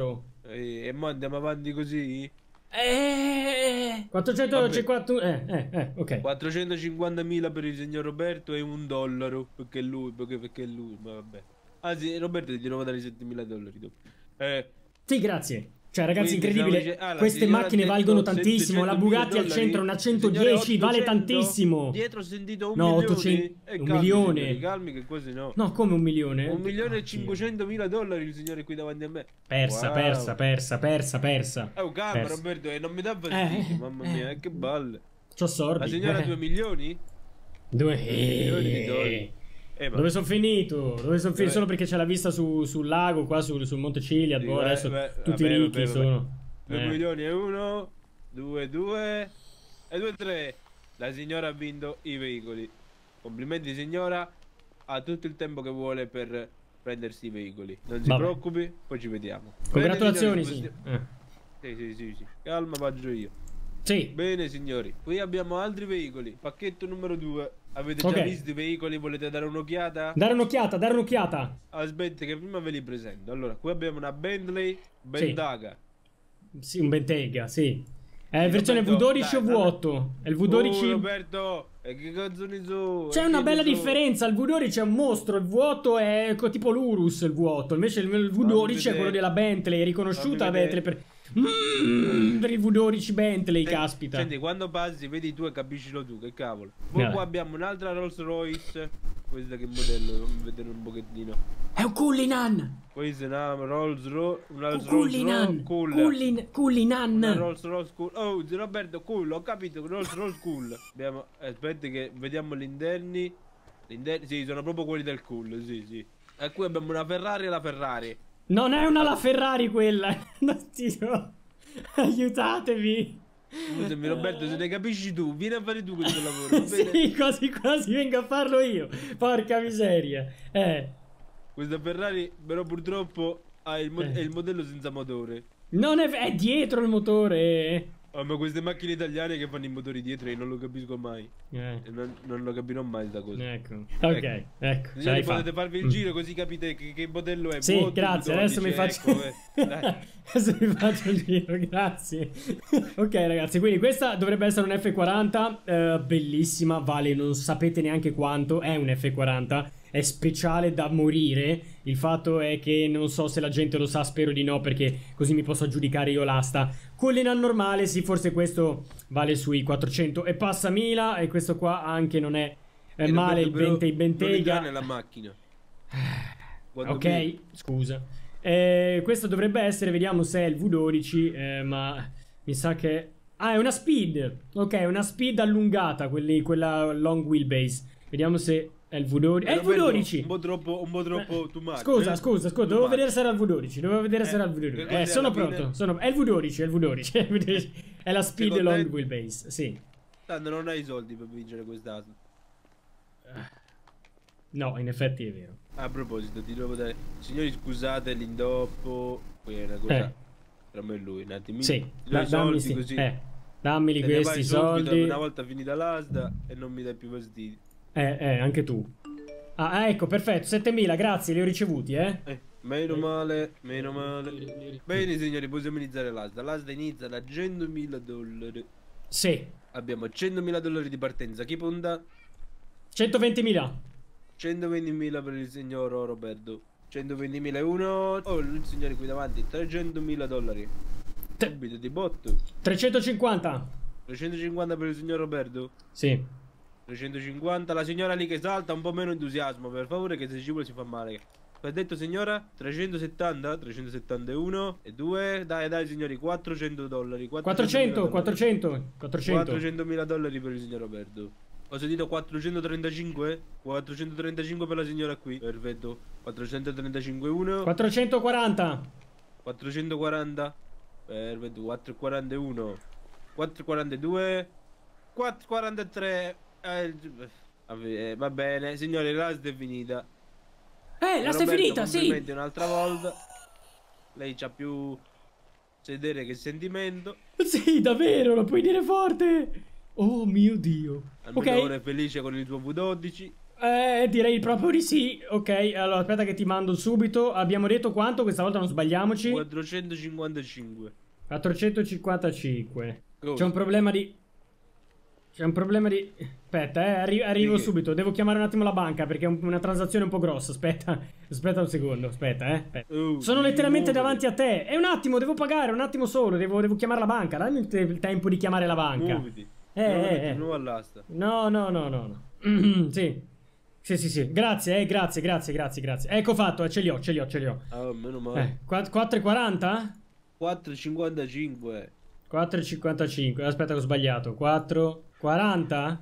E, e mo andiamo avanti così? Eh, quattrocentocinquantuno. Eh, eh, eh, ok. quattrocentocinquantamila per il signor Roberto e un dollaro. Perché lui, perché, perché lui, ma vabbè. Anzi, Roberto ti devo dare settemila dollari dopo. Eh, Sì, grazie. Cioè, ragazzi, Quindi incredibile. stiamo dice- ah, la Queste signora macchine ha detto valgono tantissimo. La settecentomila Bugatti al dollari. centro, una Signore, centodieci, vale ottocento? tantissimo. Dietro ho sentito un No, milione. ottocento E un calmi, milione. signori, calmi che quasi no. No, come un milione? Un milione e Oddio. cinquecentomila dollari il signore qui davanti a me. Persa, Wow. persa, persa, persa, persa. Oh, calma Persa. Roberto, e non mi dà fastidio, Eh, mamma eh. mia, che balle. C'ho sordi. La signora eh. due milioni? Due Milioni di eh. dollari. Eh, ma- Dove sono finito? Dove sono finito? Dove- Solo perché c'è la vista su- sul lago, qua sul, sul Monte Ciliad. Sì, boh, beh, adesso beh, tutti vabbè, ricchi vabbè, vabbè. sono. due Eh. milioni e uno, due, due e due, tre. La signora ha vinto i veicoli. Complimenti signora, ha tutto il tempo che vuole per prendersi i veicoli. Non si Vabbè. preoccupi, poi ci vediamo. Congratulazioni, Bene, sì. signori, Eh. sì, sì, sì, sì. Calma, vado io. Sì. Bene signori, qui abbiamo altri veicoli. Pacchetto numero due. Avete già Ok. visto i veicoli? Volete dare un'occhiata? Dare un'occhiata, dare un'occhiata. Aspetta che prima ve li presento. Allora, qui abbiamo una Bentley Bentayga. Sì, un Bentayga, sì. È Sì, versione Roberto, V dodici o dai, V otto? È il V dodici. Oh, Roberto, e che canzoni sono? C'è E una che bella ne so? differenza. Il V dodici è un mostro, il V otto è co- tipo l'Urus. Il V otto, invece il il V dodici è vedere. quello della Bentley. È riconosciuta la Fammi Bentley vedere. per. Mm, per il V dodici Bentley, Senti, caspita. Senti, quando passi, vedi tu e capiscilo tu, che cavolo. Poi Vabbè. qua abbiamo un'altra Rolls Royce. Questa che modello? Fammi vedere un pochettino. È un Cullinan. Questa è una Rolls Royce. Una Rolls Cullinan. Royce cool. Cullin- Una Cullinan. Rolls Royce cool. Oh, Roberto, cool, ho capito. Rolls Royce cool. Abbiamo... Aspetta che vediamo gli interni. Gli interni, sì, sono proprio quelli del cool, sì, sì. E qui abbiamo una Ferrari e la Ferrari. Non è una la Ferrari quella. Non ti so. Aiutatevi. Scusami Roberto, se ne capisci tu, vieni a fare tu questo lavoro, va bene? Sì, quasi quasi vengo a farlo io. Porca miseria. Eh. Questa Ferrari però purtroppo ha il, mo- Eh. è il modello senza motore. Non è, è dietro il motore. Oh, ma queste macchine italiane che fanno i motori dietro io non lo capisco mai. Eh. E non, non lo capirò mai sta cosa. Ecco. Ok, Ecco. ecco. ce Signori, l'hai potete fatta. farvi il Mm. giro così capite che, che modello è. Sì, V otto, grazie. V Adesso mi dodici, faccio. ecco, eh. Dai. Adesso mi faccio il giro, grazie. Ok, ragazzi, quindi questa dovrebbe essere un F quaranta. eh, bellissima, vale non sapete neanche quanto. È un F quaranta. È speciale da morire. Il fatto è che non so se la gente lo sa, spero di no, perché così mi posso aggiudicare io l'asta. Collina normale, sì, forse questo vale sui quattrocento e passa mila. E questo qua anche non è, è E male. Il Roberto, Bente, il però non entrare Bentayga. nella macchina. Quando Ok, mi- scusa. Eh, questo dovrebbe essere, vediamo se è il V dodici, eh, ma mi sa che. Ah, è una speed. Ok, è una speed allungata, quelli, quella long wheelbase. Vediamo se è il V dodici. È il V Roberto, dodici. Un po' troppo, un po' troppo too much, Scusa, eh? scusa, scusa, Too devo much. vedere se era il V dodici. Devo vedere se Eh, era il V che dodici. cos'è Eh, sono alla fine? pronto. Sono... È il V dodici, è il V dodici. È il V dodici. È la speed Secondo long te- wheelbase, sì. Tanto non hai i soldi per vincere quest'asta. No, in effetti è vero. A proposito, ti devo dare. Signori, scusate l'indoppo. Poi è una cosa. Eh. Tra me e lui, un attimino. Sì, Ti do da- i dammi soldi sti- così. eh, dammeli te ne vai questi subito soldi. Una volta finita l'asta e non mi dai più fastidio. Eh, eh, anche tu. Ah, ecco, perfetto, settemila, grazie, li ho ricevuti, eh. Eh, meno male, meno male. Bene, signori, possiamo iniziare l'asta. L'asta inizia da centomila dollari. Sì, Abbiamo centomila dollari di partenza. Chi punta? centoventimila. centoventimila per il signor Roberto. centoventimila e uno. Oh, il signore qui davanti. trecentomila dollari. Te- Subito di botto. trecentocinquanta. trecentocinquanta per il signor Roberto. Sì. trecentocinquanta. La signora lì che salta, un po' meno entusiasmo, per favore, che se ci vuole si fa male. Hai detto signora? trecentosettanta. trecentosettantuno e due. Dai, dai signori, quattrocento dollari. quattrocento, quattrocento, quattrocento. quattrocentomila dollari per il signor Roberto. Ho sentito quattrocentotrentacinque? quattrocentotrentacinque per la signora qui. Perfetto. quattrocentotrentacinque uno. quattrocentoquaranta. quattrocentoquaranta. Perfetto. quattrocentoquarantuno. quattrocentoquarantadue. quattrocentoquarantatré. Eh, eh, va bene. Signori, l'asta è finita. Eh, la stai Roberto, finita, sì. complimenti un'altra volta. Lei c'ha più sedere che sentimento. Sì, davvero, lo puoi dire forte. Oh mio Dio. Almeno ora è Ok. felice con il tuo V dodici. Eh, direi proprio di sì. Ok, allora aspetta che ti mando subito. Abbiamo detto quanto? Questa volta non sbagliamoci. quattrocentocinquantacinque. quattrocentocinquantacinque. Cosa? C'è un problema di... C'è un problema di... Aspetta, eh, arri- arrivo Di che? subito. Devo chiamare un attimo la banca perché è un- una transazione un po' grossa. Aspetta, aspetta un secondo. Aspetta, eh. Aspetta. Oh, Sono devi letteralmente muovere. davanti a te. È un attimo, devo pagare, un attimo solo. Devo, devo chiamare la banca. Dammi il, te- il tempo di chiamare la banca. Muoviti. Eh, No, eh, metti eh. di nuovo all'asta. No, no, no, no, no. Sì. Sì, sì, sì. Grazie, eh, grazie, grazie, grazie, grazie. Ecco fatto, eh, ce li ho, ce li ho, ce li ho. Ah, meno male. Eh, quattro e quaranta? quattro e cinquantacinque. quattro e cinquantacinque. Aspetta che ho sbagliato. quattro e quaranta?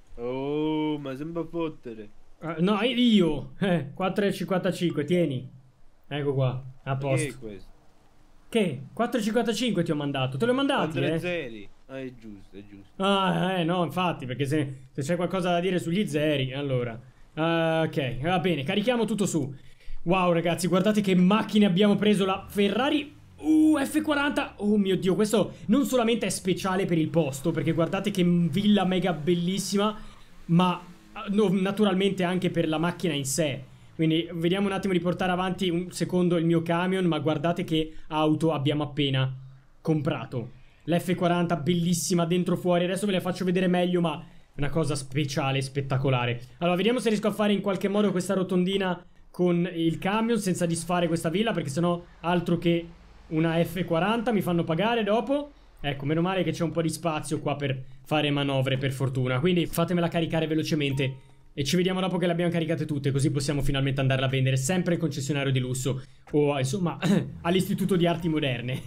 Oh, ma sembra fottere. Uh, no, io. Eh, quattro e cinquantacinque, tieni. Ecco qua, a Che è posto. questo? Che? quattro e cinquantacinque ti ho mandato. Te li ho mandati, Tre eh? zeri. Ah, è giusto, è giusto. Ah, eh, no, infatti, perché se, se c'è qualcosa da dire sugli zeri, allora. Ah, ok, va bene, carichiamo tutto su. Wow, ragazzi, guardate che macchine abbiamo preso. La Ferrari Uh, F quaranta. Oh mio Dio, questo non solamente è speciale per il posto, perché guardate che villa mega bellissima, ma no, naturalmente anche per la macchina in sé. Quindi vediamo un attimo di portare avanti un secondo il mio camion, ma guardate che auto abbiamo appena comprato. L'F quaranta bellissima dentro fuori, adesso ve la faccio vedere meglio, ma è una cosa speciale, spettacolare. Allora, vediamo se riesco a fare in qualche modo questa rotondina con il camion senza disfare questa villa, perché sennò altro che una F quaranta mi fanno pagare dopo. Ecco, meno male che c'è un po' di spazio qua per fare manovre, per fortuna. Quindi fatemela caricare velocemente e ci vediamo dopo che le abbiamo caricate tutte, così possiamo finalmente andarla a vendere sempre al concessionario di lusso o insomma all'istituto di arti moderne.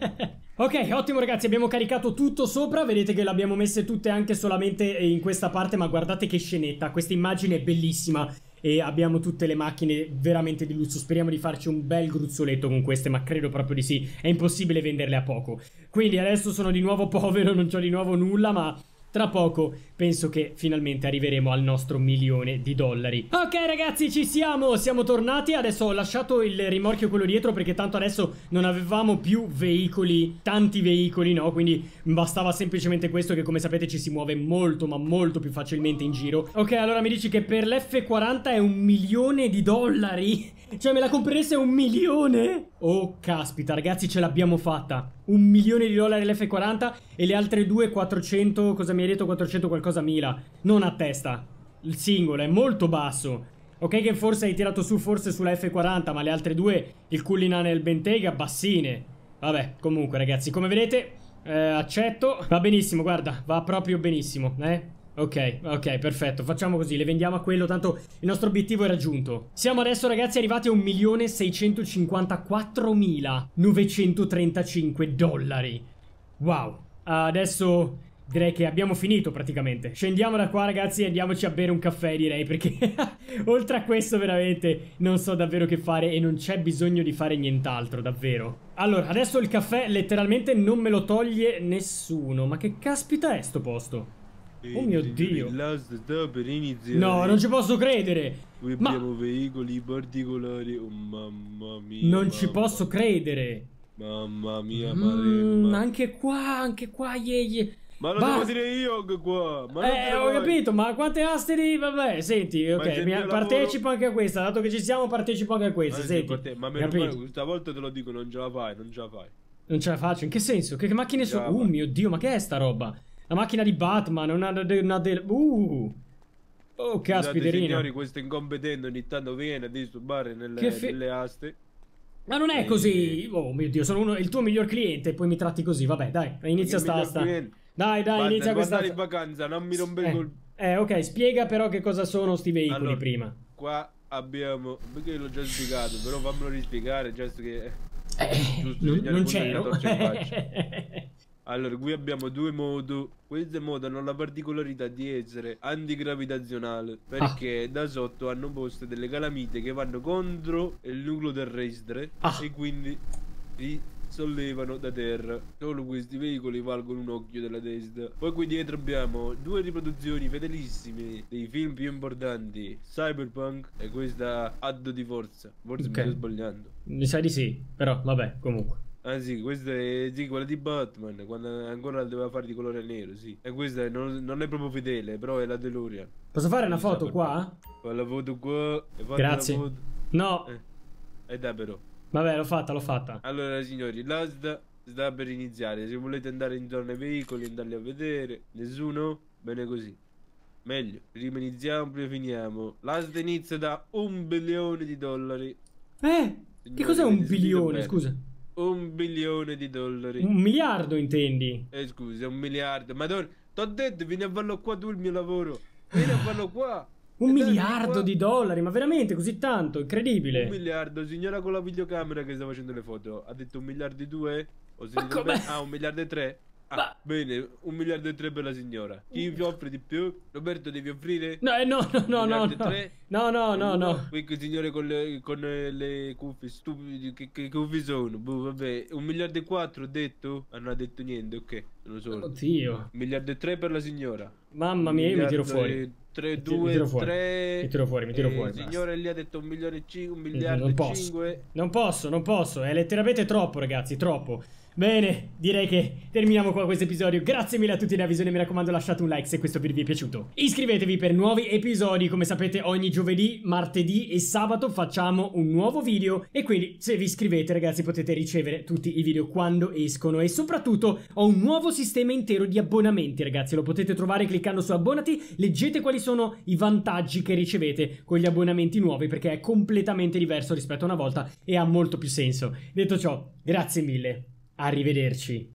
Ok, ottimo ragazzi, abbiamo caricato tutto sopra. Vedete che le abbiamo messe tutte anche solamente in questa parte, ma guardate che scenetta. Questa immagine è bellissima e abbiamo tutte le macchine veramente di lusso. Speriamo di farci un bel gruzzoletto con queste, ma credo proprio di sì. È impossibile venderle a poco. Quindi adesso sono di nuovo povero, non c'ho di nuovo nulla, ma tra poco penso che finalmente arriveremo al nostro milione di dollari. Ok ragazzi, ci siamo, siamo tornati. Adesso ho lasciato il rimorchio quello dietro perché tanto adesso non avevamo più veicoli, tanti veicoli, no? Quindi bastava semplicemente questo che come sapete ci si muove molto ma molto più facilmente in giro. Ok, allora mi dici che per l'F quaranta è un milione di dollari? Cioè me la comprereste a un milione? Oh caspita ragazzi, ce l'abbiamo fatta. Un milione di dollari l'F quaranta e le altre due quattrocento, cosa mi hai detto? quattrocento qualcosa mila. Non a testa. Il singolo è molto basso. Ok che forse hai tirato su forse sulla F quaranta, ma le altre due, il Cullinan e il Bentayga, bassine. Vabbè, comunque ragazzi, come vedete, eh, accetto. Va benissimo, guarda, va proprio benissimo, eh? Ok, ok, perfetto, facciamo così, le vendiamo a quello, tanto il nostro obiettivo è raggiunto. Siamo adesso ragazzi arrivati a un milione seicentocinquantaquattromilanovecentotrentacinque dollari. Wow, adesso direi che abbiamo finito praticamente. Scendiamo da qua ragazzi e andiamoci a bere un caffè direi, perché oltre a questo veramente non so davvero che fare e non c'è bisogno di fare nient'altro, davvero. Allora, adesso il caffè letteralmente non me lo toglie nessuno, ma che caspita è sto posto? Oh mio Dio. Sta per iniziare. No, non ci posso credere. Qui Ma abbiamo veicoli particolari. Oh mamma mia. non mamma. ci posso credere. Mamma mia, Mm, Maremma. anche qua, anche qua, yeah, yeah. Ma lo Basta. devo dire io che qua. Ma non te Eh, ne ho vai. capito, ma quante aste di... Vabbè, senti, ok, senti, mi- io partecipo lavoro- anche a questa. Dato che ci siamo, partecipo anche a questa, Ma, senti. per te, ma meno capito? male, questa volta te lo dico, non ce la fai, non ce la fai. Non ce la faccio, in che senso? Che, che macchine sono? Java. Oh mio Dio, ma che è sta roba? La macchina di Batman, una, una del... Uh! Oh, Scusate, caspiterina. signori, questo incompetente ogni tanto viene a disturbare nelle, Che fe- nelle aste. Ma non è Eh, così. Oh mio Dio, sono uno, il tuo miglior cliente e poi mi tratti così. Vabbè, dai, inizia Che sta miglior sta. cliente. Dai, dai, Basta, inizia devo questa. andare in vacanza, non mi rompere Eh, col... eh, ok, spiega però che cosa sono sti veicoli Allora, prima. Qua abbiamo... Perché l'ho già spiegato, però fammelo rispiegare, giusto che... Eh, Giusto, non, signori, non punta di c'ero. una torcia in faccia. Allora, qui abbiamo due moto. Queste moto hanno la particolarità di essere antigravitazionali, perché da sotto hanno posto delle calamite che vanno contro il nucleo terrestre Ah. e quindi vi sollevano da terra. Solo questi veicoli valgono un occhio della testa. Poi qui dietro abbiamo due riproduzioni fedelissime dei film più importanti, Cyberpunk e questa Atto di Forza. Forse Ok. mi sto sbagliando. Mi sa di sì, però vabbè, comunque. Ah sì, questo è sì, quello di Batman, quando ancora la doveva fare di colore nero, sì. E questa è- non, non è proprio fedele, però è la DeLorean. Posso fare una Non si sa foto perché. qua? Fa la foto qua, e fate Grazie. la foto. No. Eh, e dai però. Vabbè, l'ho fatta, l'ho fatta. Allora signori, l'asta sta per iniziare. Se volete andare intorno ai veicoli, andarli a vedere. Nessuno? Bene così. Meglio. Prima iniziamo, prima finiamo. L'asta inizia da un bilione di dollari. Eh? Che Signori, cos'è un avete sentito bilione, bene? scusa? Un bilione di dollari. Un miliardo intendi? Eh scusa, un miliardo. Madonna, t'ho detto, vieni a farlo qua tu il mio lavoro. Vieni a farlo qua. Un E dai, vieni miliardo qua. di dollari, ma veramente così tanto? Incredibile. Un miliardo, signora con la videocamera che sta facendo le foto. Ha detto un miliardo e due? O se Ma dite come? bene? Ah, un miliardo e tre? Ah, Ma- bene, un miliardo e tre per la signora. Chi vi offre di più? Roberto, devi offrire? No, eh, no, no, no, Un no, miliardo e no. tre? No, no, no, Uno? no. Qui che signore con le, con eh, le cuffie stupidi, che, che cuffie sono? Boh, vabbè, un miliardo e quattro ho detto? Ah, non ha detto niente, ok, non lo so. Un Oddio. miliardo e tre per la signora. Mamma mia, io mi tiro fuori. tre, Mi tiro- mi due, tiro fuori. tre. Mi tiro fuori, mi tiro Eh, fuori, basta. signore lì ha detto un milione e cinque, un miliardo Non e posso. cinque. Non posso, non posso. È letteralmente troppo, ragazzi, troppo. Bene, direi che terminiamo qua questo episodio. Grazie mille a tutti della visione, mi raccomando lasciate un like se questo video vi è piaciuto. Iscrivetevi per nuovi episodi, come sapete ogni giovedì, martedì e sabato facciamo un nuovo video e quindi se vi iscrivete ragazzi potete ricevere tutti i video quando escono e soprattutto ho un nuovo sistema intero di abbonamenti ragazzi, lo potete trovare cliccando su abbonati, leggete quali sono i vantaggi che ricevete con gli abbonamenti nuovi perché è completamente diverso rispetto a una volta e ha molto più senso. Detto ciò, grazie mille. Arrivederci.